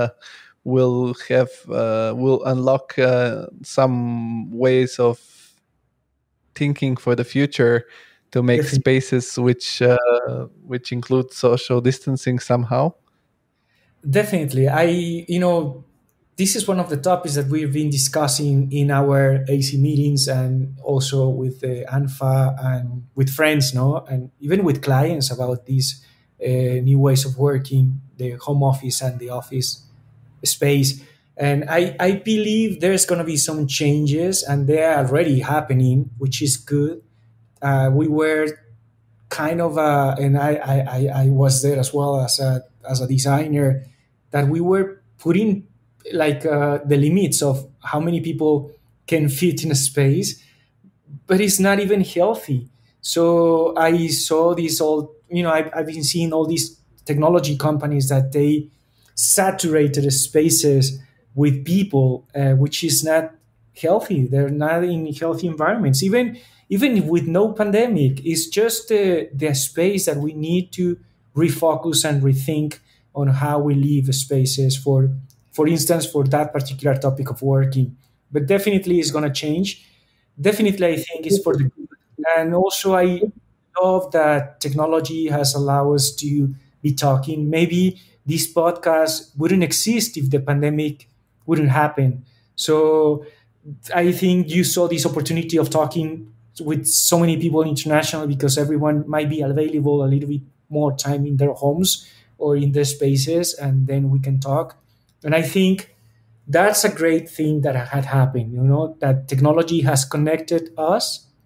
will unlock some ways of thinking for the future to make Definitely. spaces which include social distancing somehow? Definitely. This is one of the topics that we've been discussing in our AC meetings and also with the ANFA and with friends, no, and even with clients about these new ways of working, the home office and the office space. And I believe there's going to be some changes, and they are already happening, which is good. We were kind of and I was there as well as a designer, that we were putting like the limits of how many people can fit in a space, but it's not even healthy. So I saw this all, I've been seeing all these technology companies that they saturated spaces with people, which is not healthy. They're not in healthy environments. Even with no pandemic, it's just the space that we need to refocus and rethink on how we live spaces for instance, for that particular topic of working. But definitely it's going to change. Definitely, I think it's for the good. And also, I love that technology has allowed us to be talking. Maybe this podcast wouldn't exist if the pandemic wouldn't happen. So I think you saw this opportunity of talking with so many people internationally because everyone might be available a little bit more time in their homes or in their spaces, and then we can talk. And I think that's a great thing that had happened, that technology has connected us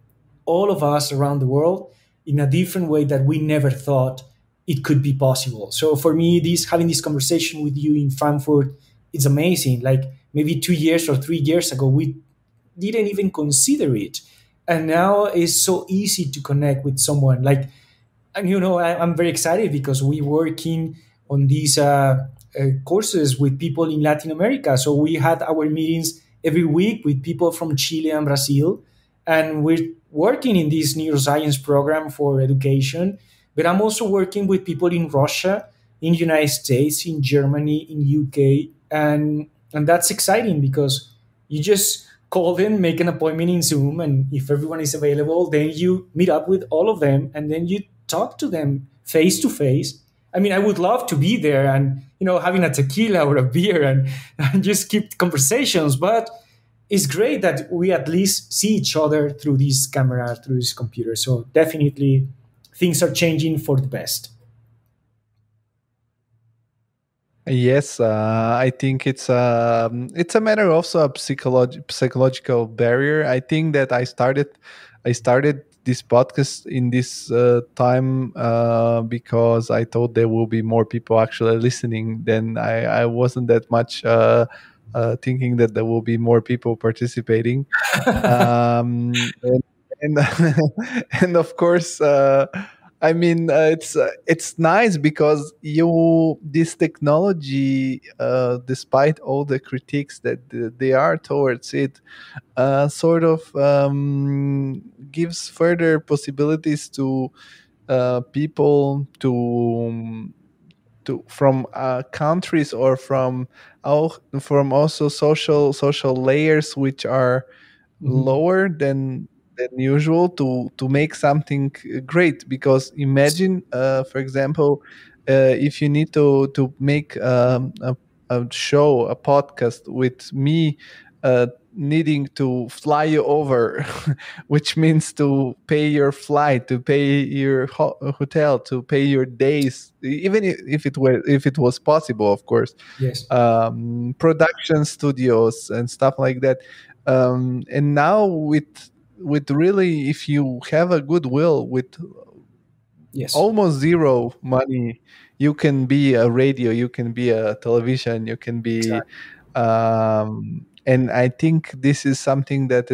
all of us around the world in a different way that we never thought it could be possible. So for me, this having this conversation with you in Frankfurt, it's amazing. Like maybe 2 years or 3 years ago, we didn't even consider it. And now it's so easy to connect with someone. Like, and I'm very excited because we're working on these courses with people in Latin America. So we had our meetings every week with people from Chile and Brazil, and we're working in this neuroscience program for education. But I'm also working with people in Russia, in United States, in Germany, in UK, and that's exciting because you just call them, make an appointment in Zoom, and if everyone is available, then you meet up with all of them, and then you talk to them face to face. I mean, I would love to be there and having a tequila or a beer and just keep conversations, but it's great that we at least see each other through this camera, through this computer. So definitely things are changing for the best. Yes, I think it's a matter also of psychological barrier. I think that I started this podcast in this time because I thought there will be more people actually listening. Then I wasn't that much thinking that there will be more people participating. And and of course, I mean, it's nice because this technology, despite all the critiques that they are towards it, sort of gives further possibilities to people to from countries or from also social layers which are Mhm. lower than usual to make something great. Because imagine, for example, if you need to make a show, a podcast with me needing to fly you over, which means to pay your flight, to pay your hotel, to pay your days, even if it was possible, of course, Yes. production studios and stuff like that. And now with really, if you have a goodwill, with Yes. almost zero money, you can be a radio, you can be a television, you can be Exactly. and I think this is something that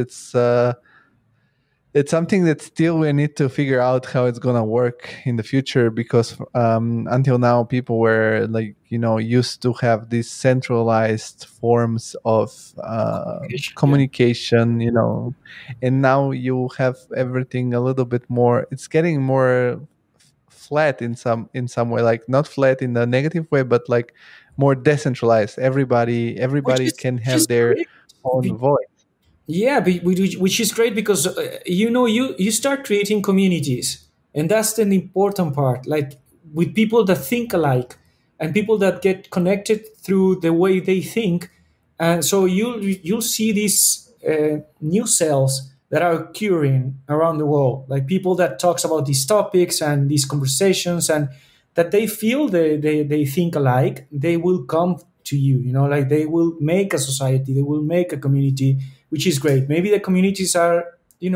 it's something that still we need to figure out how it's gonna work in the future. Because until now people were like, used to have these centralized forms of Communication. Yeah. communication, and now you have everything a little bit more, it's getting more flat in some way, like not flat in a negative way, but like more decentralized. Which Everybody is can which is have their great. own voice. Yeah, which is great because you start creating communities, and that's the important part. Like with people that think alike, and people that get connected through the way they think, and so you'll see these new cells that are occurring around the world, like people that talks about these topics and these conversations, and that they feel they think alike. They will come to you, like they will make a society, they will make a community, which is great. Maybe the communities are,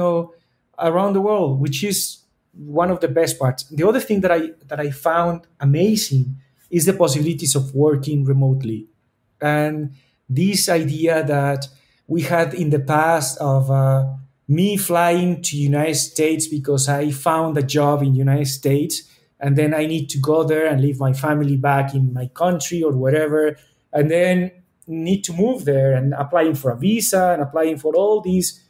around the world, which is one of the best parts. The other thing that I found amazing is the possibilities of working remotely, and this idea that we had in the past of me flying to United States because I found a job in United States, and then I need to go there and leave my family back in my country or whatever, and then need to move there and applying for a visa and applying for all these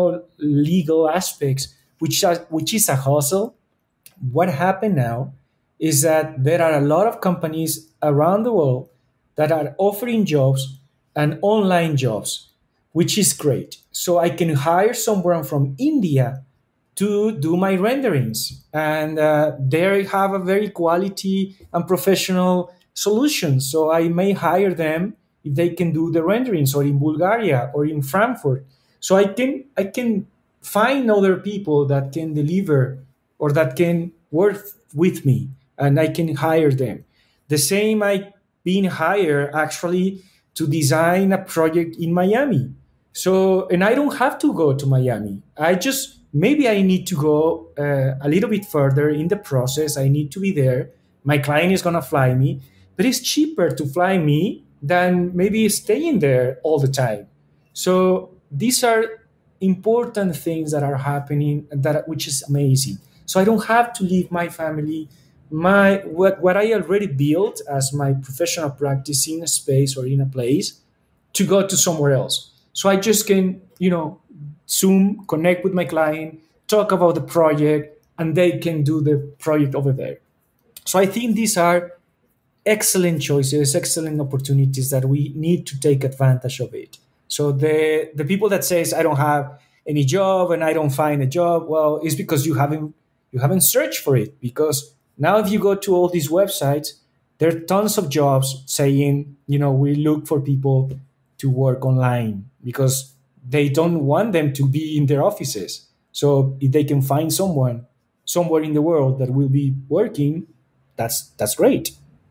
legal aspects, which is a hustle. What happened now is that there are a lot of companies around the world that are offering jobs and online jobs, which is great. So I can hire someone from India to do my renderings, and they have a very quality and professional solution. So I may hire them if they can do the renderings, or in Bulgaria or in Frankfurt. So I can find other people that can deliver or that can work with me, and I can hire them. The same, I been hired actually to design a project in Miami. So, and I don't have to go to Miami. I just maybe I need to go a little bit further in the process. I need to be there. My client is going to fly me, but it's cheaper to fly me than maybe staying there all the time. So these are important things that are happening, that which is amazing. So I don't have to leave my family, my what I already built as my professional practice in a space or in a place, to go to somewhere else. So I just can, Zoom, connect with my client, talk about the project, and they can do the project over there. So I think these are excellent choices, excellent opportunities that we need to take advantage of it. So the people that says I don't have any job and I don't find a job, well, it's because you haven't searched for it. Because now if you go to all these websites, there are tons of jobs saying, we look for people to work online, because they don't want them to be in their offices. So if they can find someone somewhere in the world that will be working, that's great.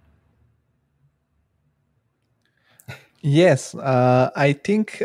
Yes, I think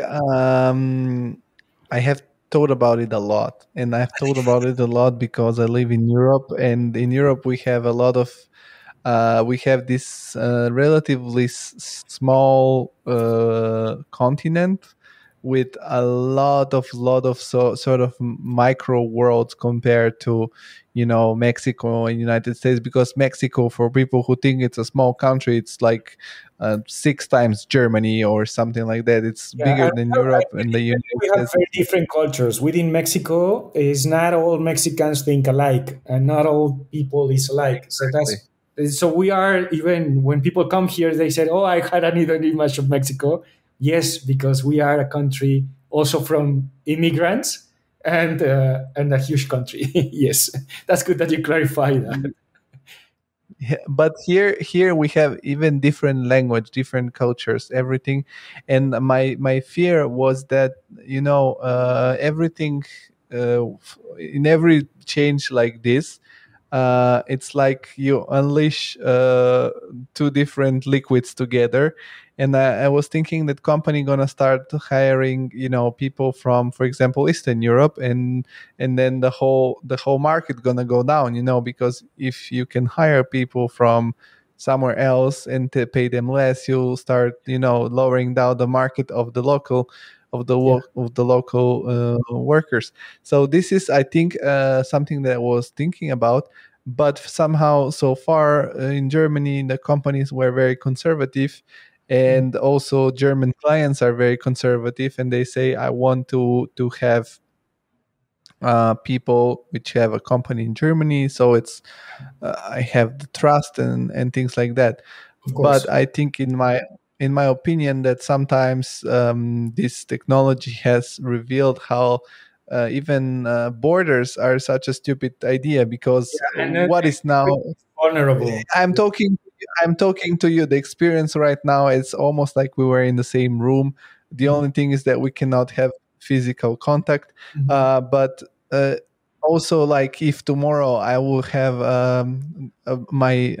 I have thought about it a lot, and I've thought about it a lot because I live in Europe, and in Europe we have a lot of we have this relatively small continent with a lot of sort of micro worlds compared to Mexico and United States, because Mexico, for people who think it's a small country, it's like six times Germany or something like that. It's Yeah, bigger than I Europe and the believe that United we have States. very different cultures. Within Mexico, is not all Mexicans think alike, and not all people is alike. So Exactly. we are, even when people come here, they said, "Oh, I had an either image of Mexico." Yes, because we are a country also from immigrants, and a huge country. Yes, that's good that you clarify that. Yeah, but here we have even different language, different cultures, everything. And my fear was that everything in every change like this, it's like you unleash two different liquids together. And I was thinking that company gonna start hiring people from, for example, Eastern Europe, and then the whole market gonna go down, because if you can hire people from somewhere else and to pay them less, you'll start lowering down the market of the local Yeah. of the local workers. So this is, I think, something that I was thinking about. But somehow, so far in Germany, the companies were very conservative, and also German clients are very conservative, and they say, I want to have people which have a company in Germany, so it's I have the trust and things like that. Of But course. I think, in my opinion, that sometimes this technology has revealed how even borders are such a stupid idea, because Yeah, and what is now, vulnerable. I'm talking I'm talking to you, the experience right now, it's almost like we were in the same room. The only thing is that we cannot have physical contact. Mhm. But also, like, if tomorrow I will have my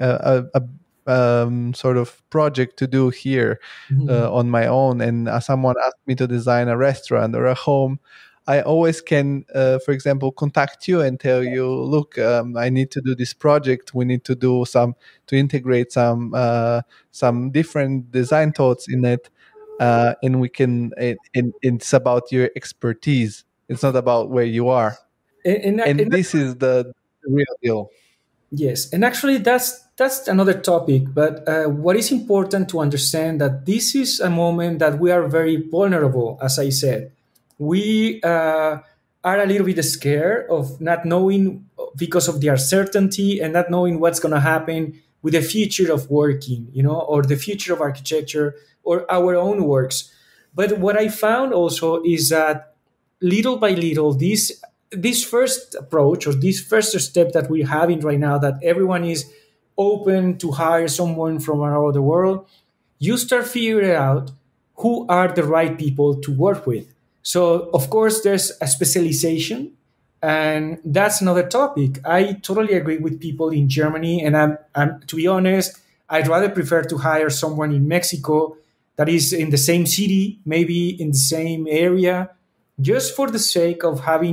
sort of project to do here Mhm. on my own, and someone asked me to design a restaurant or a home, I always can, for example, contact you and tell you, look, I need to do this project. We need to integrate some different design thoughts in it, and we can. It's about your expertise. It's not about where you are, and And this is the real deal. yes, and actually that's another topic. But what is important to understand, that this is a moment that we are very vulnerable. As I said, we are a little bit scared of not knowing, because of the uncertainty and not knowing what's going to happen with the future of working, or the future of architecture or our own works. But what I found also is that little by little, this first approach, or this first step that we're having right now, that everyone is open to hire someone from around the world, you start figuring out who are the right people to work with. So of course there's a specialization, and that's another topic. I totally agree with people in Germany, and I'm to be honest, I'd rather prefer to hire someone in Mexico that is in the same city, maybe in the same area, just for the sake of having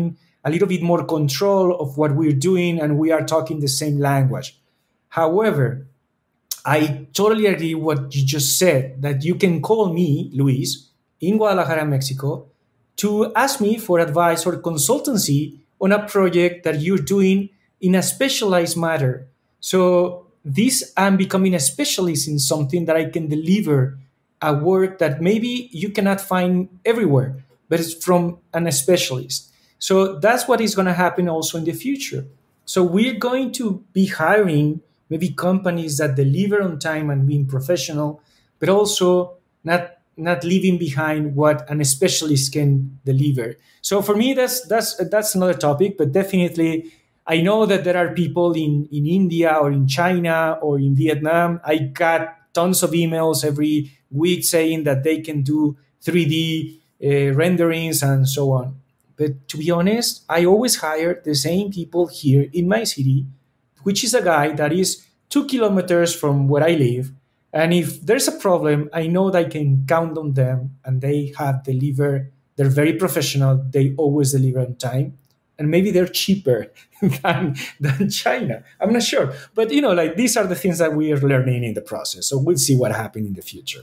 a little bit more control of what we're doing and we are talking the same language. However, I totally agree what you just said, that you can call me, Luis, in Guadalajara, Mexico, to ask me for advice or consultancy on a project that you're doing in a specialized matter. So this, I'm becoming a specialist in something that I can deliver a work that maybe you cannot find everywhere, but it's from a specialist. So that's what is going to happen also in the future. So we're going to be hiring maybe companies that deliver on time and being professional, but also not leaving behind what an specialist can deliver. So for me, that's another topic, but definitely I know that there are people in India or in China or in Vietnam. I got tons of emails every week saying that they can do 3D renderings and so on. But to be honest, I always hire the same people here in my city, which is a guy that is 2 kilometers from where I live. And if there's a problem, I know that I can count on them and they have delivered. They're very professional. They always deliver on time. And maybe they're cheaper than China. I'm not sure. But, like these are the things that we are learning in the process. So we'll see what happens in the future.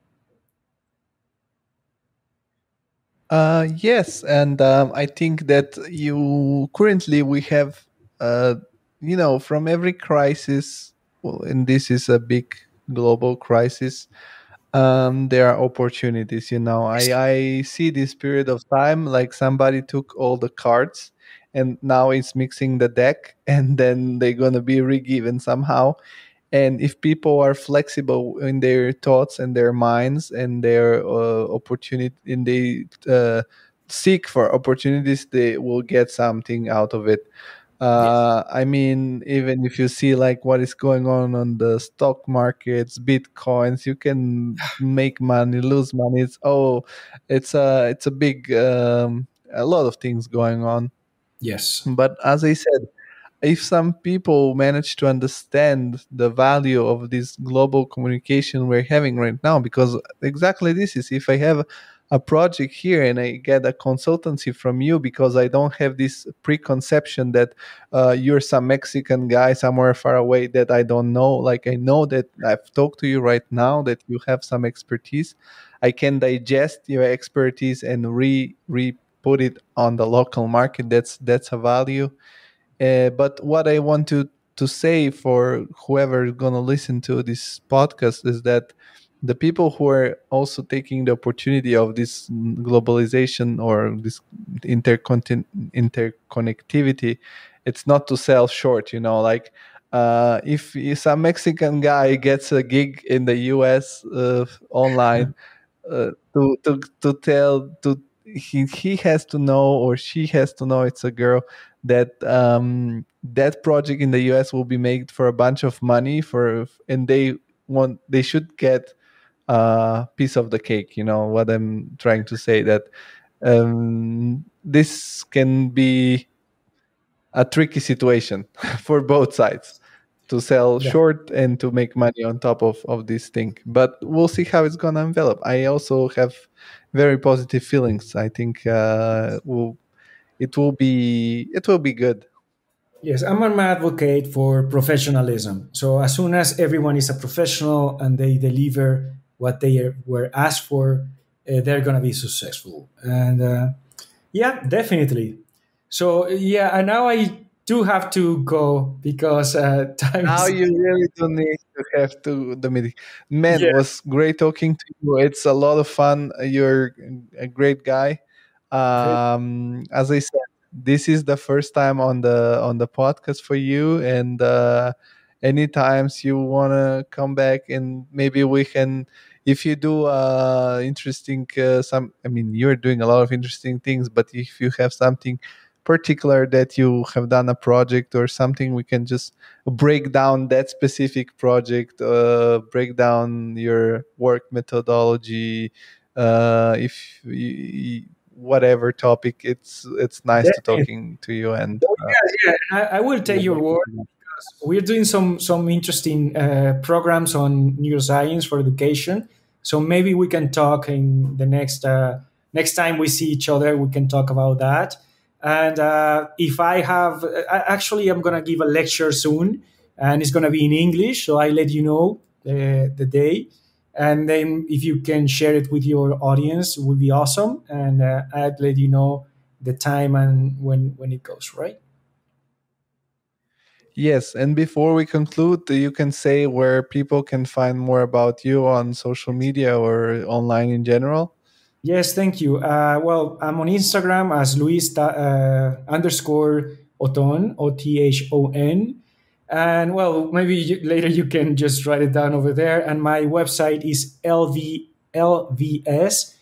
Yes, and I think that we have, from every crisis, well, and this is a big global crisis, there are opportunities. I see this period of time like somebody took all the cards and now it's mixing the deck, and then they're gonna be re-given somehow. And if people are flexible in their thoughts and their minds and their opportunity, and they seek for opportunities, they will get something out of it. I mean, even if you see like what is going on the stock markets, bitcoins, you can make money, lose money. It's a big a lot of things going on. Yes. But as I said, if some people manage to understand the value of this global communication we're having right now, because exactly this is, if I have a project here and I get a consultancy from you, because I don't have this preconception that you're some Mexican guy somewhere far away that I don't know. Like, I know that I've talked to you right now, that you have some expertise. I can digest your expertise and re put it on the local market. That's a value. But what I want to say for whoever is going to listen to this podcast is that the people who are also taking the opportunity of this globalization or this interconnectivity, it's not to sell short. Like if some Mexican guy gets a gig in the US online, to tell to he has to know, or she has to know, it's a girl, that that project in the US will be made for a bunch of money, and they should get a piece of the cake. You know what I'm trying to say, that this can be a tricky situation for both sides, to sell short and to make money on top of this thing. But we'll see how it's gonna envelop. I also have very positive feelings. I think it will be good. Yes, I'm an advocate for professionalism. So as soon as everyone is a professional and they deliver what they were asked for, they're going to be successful. And yeah, definitely. So yeah, and now I do have to go because time Now is. you really don't need to have to the meeting. Man, it Yeah. was great talking to you. It's a lot of fun. You're a great guy. As I said, this is the first time on the podcast for you, and anytimes you wanna come back, and maybe we can, if you do interesting some. I mean, you're doing a lot of interesting things, but if you have something particular that you have done a project or something, we can just break down that specific project, break down your work methodology, if whatever topic. It's nice to Definitely. talking to you, and Oh, yeah, yeah. I will take your word. We're doing some interesting programs on neuroscience for education. So maybe we can talk in the next time we see each other. We can talk about that. And if I have, actually, I'm going to give a lecture soon, and it's going to be in English. So I let you know the day. And then if you can share it with your audience, it would be awesome. And I'd let you know the time and when it goes, right? Yes, and before we conclude, you can say where people can find more about you on social media or online in general. Yes, thank you. Well, I'm on Instagram as Luis underscore Othon, Othon. And well, maybe later you can just write it down over there. And my website is LVS.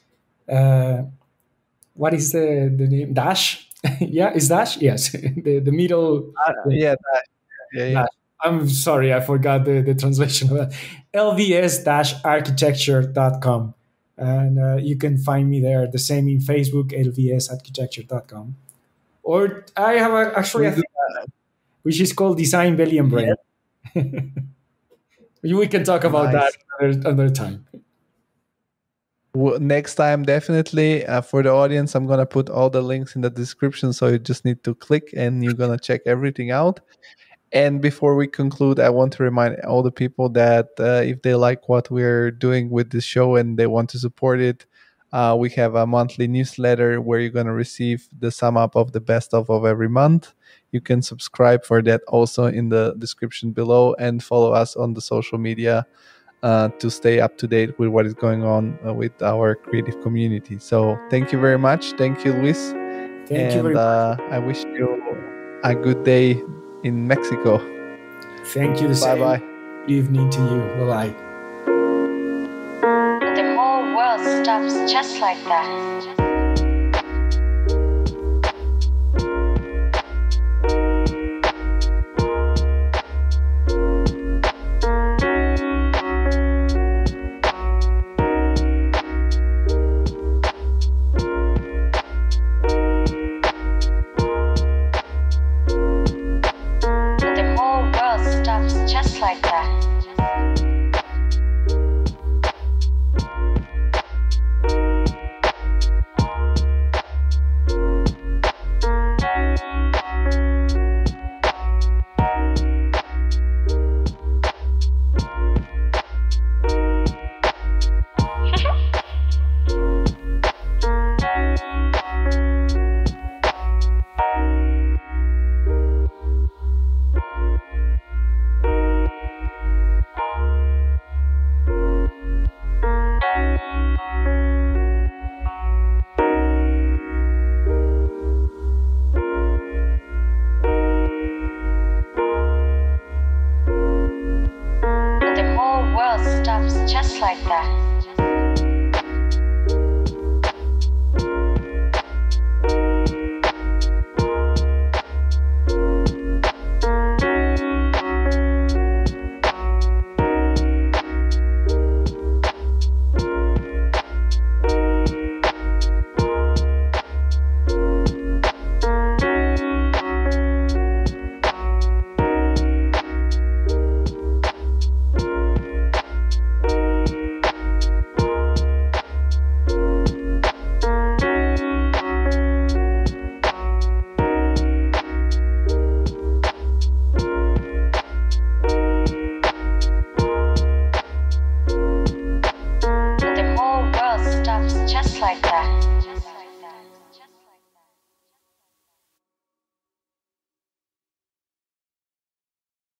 What is the name? Dash? Yeah, is Dash? Yes, the middle. Yeah, yeah. I'm sorry, I forgot the translation of that. lvs-architecture.com. And you can find me there. The same in Facebook, lvsarchitecture.com. Or I have actually a thing which is called Design Belly and Brain. Yeah. We can talk about that another time. Next time, definitely. For the audience, I'm going to put all the links in the description. So you just need to click and you're going to check everything out. And before we conclude, I want to remind all the people that if they like what we're doing with this show and they want to support it, we have a monthly newsletter where you're going to receive the sum up of the best of every month. You can subscribe for that also in the description below, and follow us on the social media to stay up to date with what is going on with our creative community. So thank you very much. Thank you, Luis. Thank you very much. I wish you a good day in Mexico. Thank you. Bye-bye. Evening to you. Bye-bye. The whole world stops just like that. Just like that. Just like that. Just like that.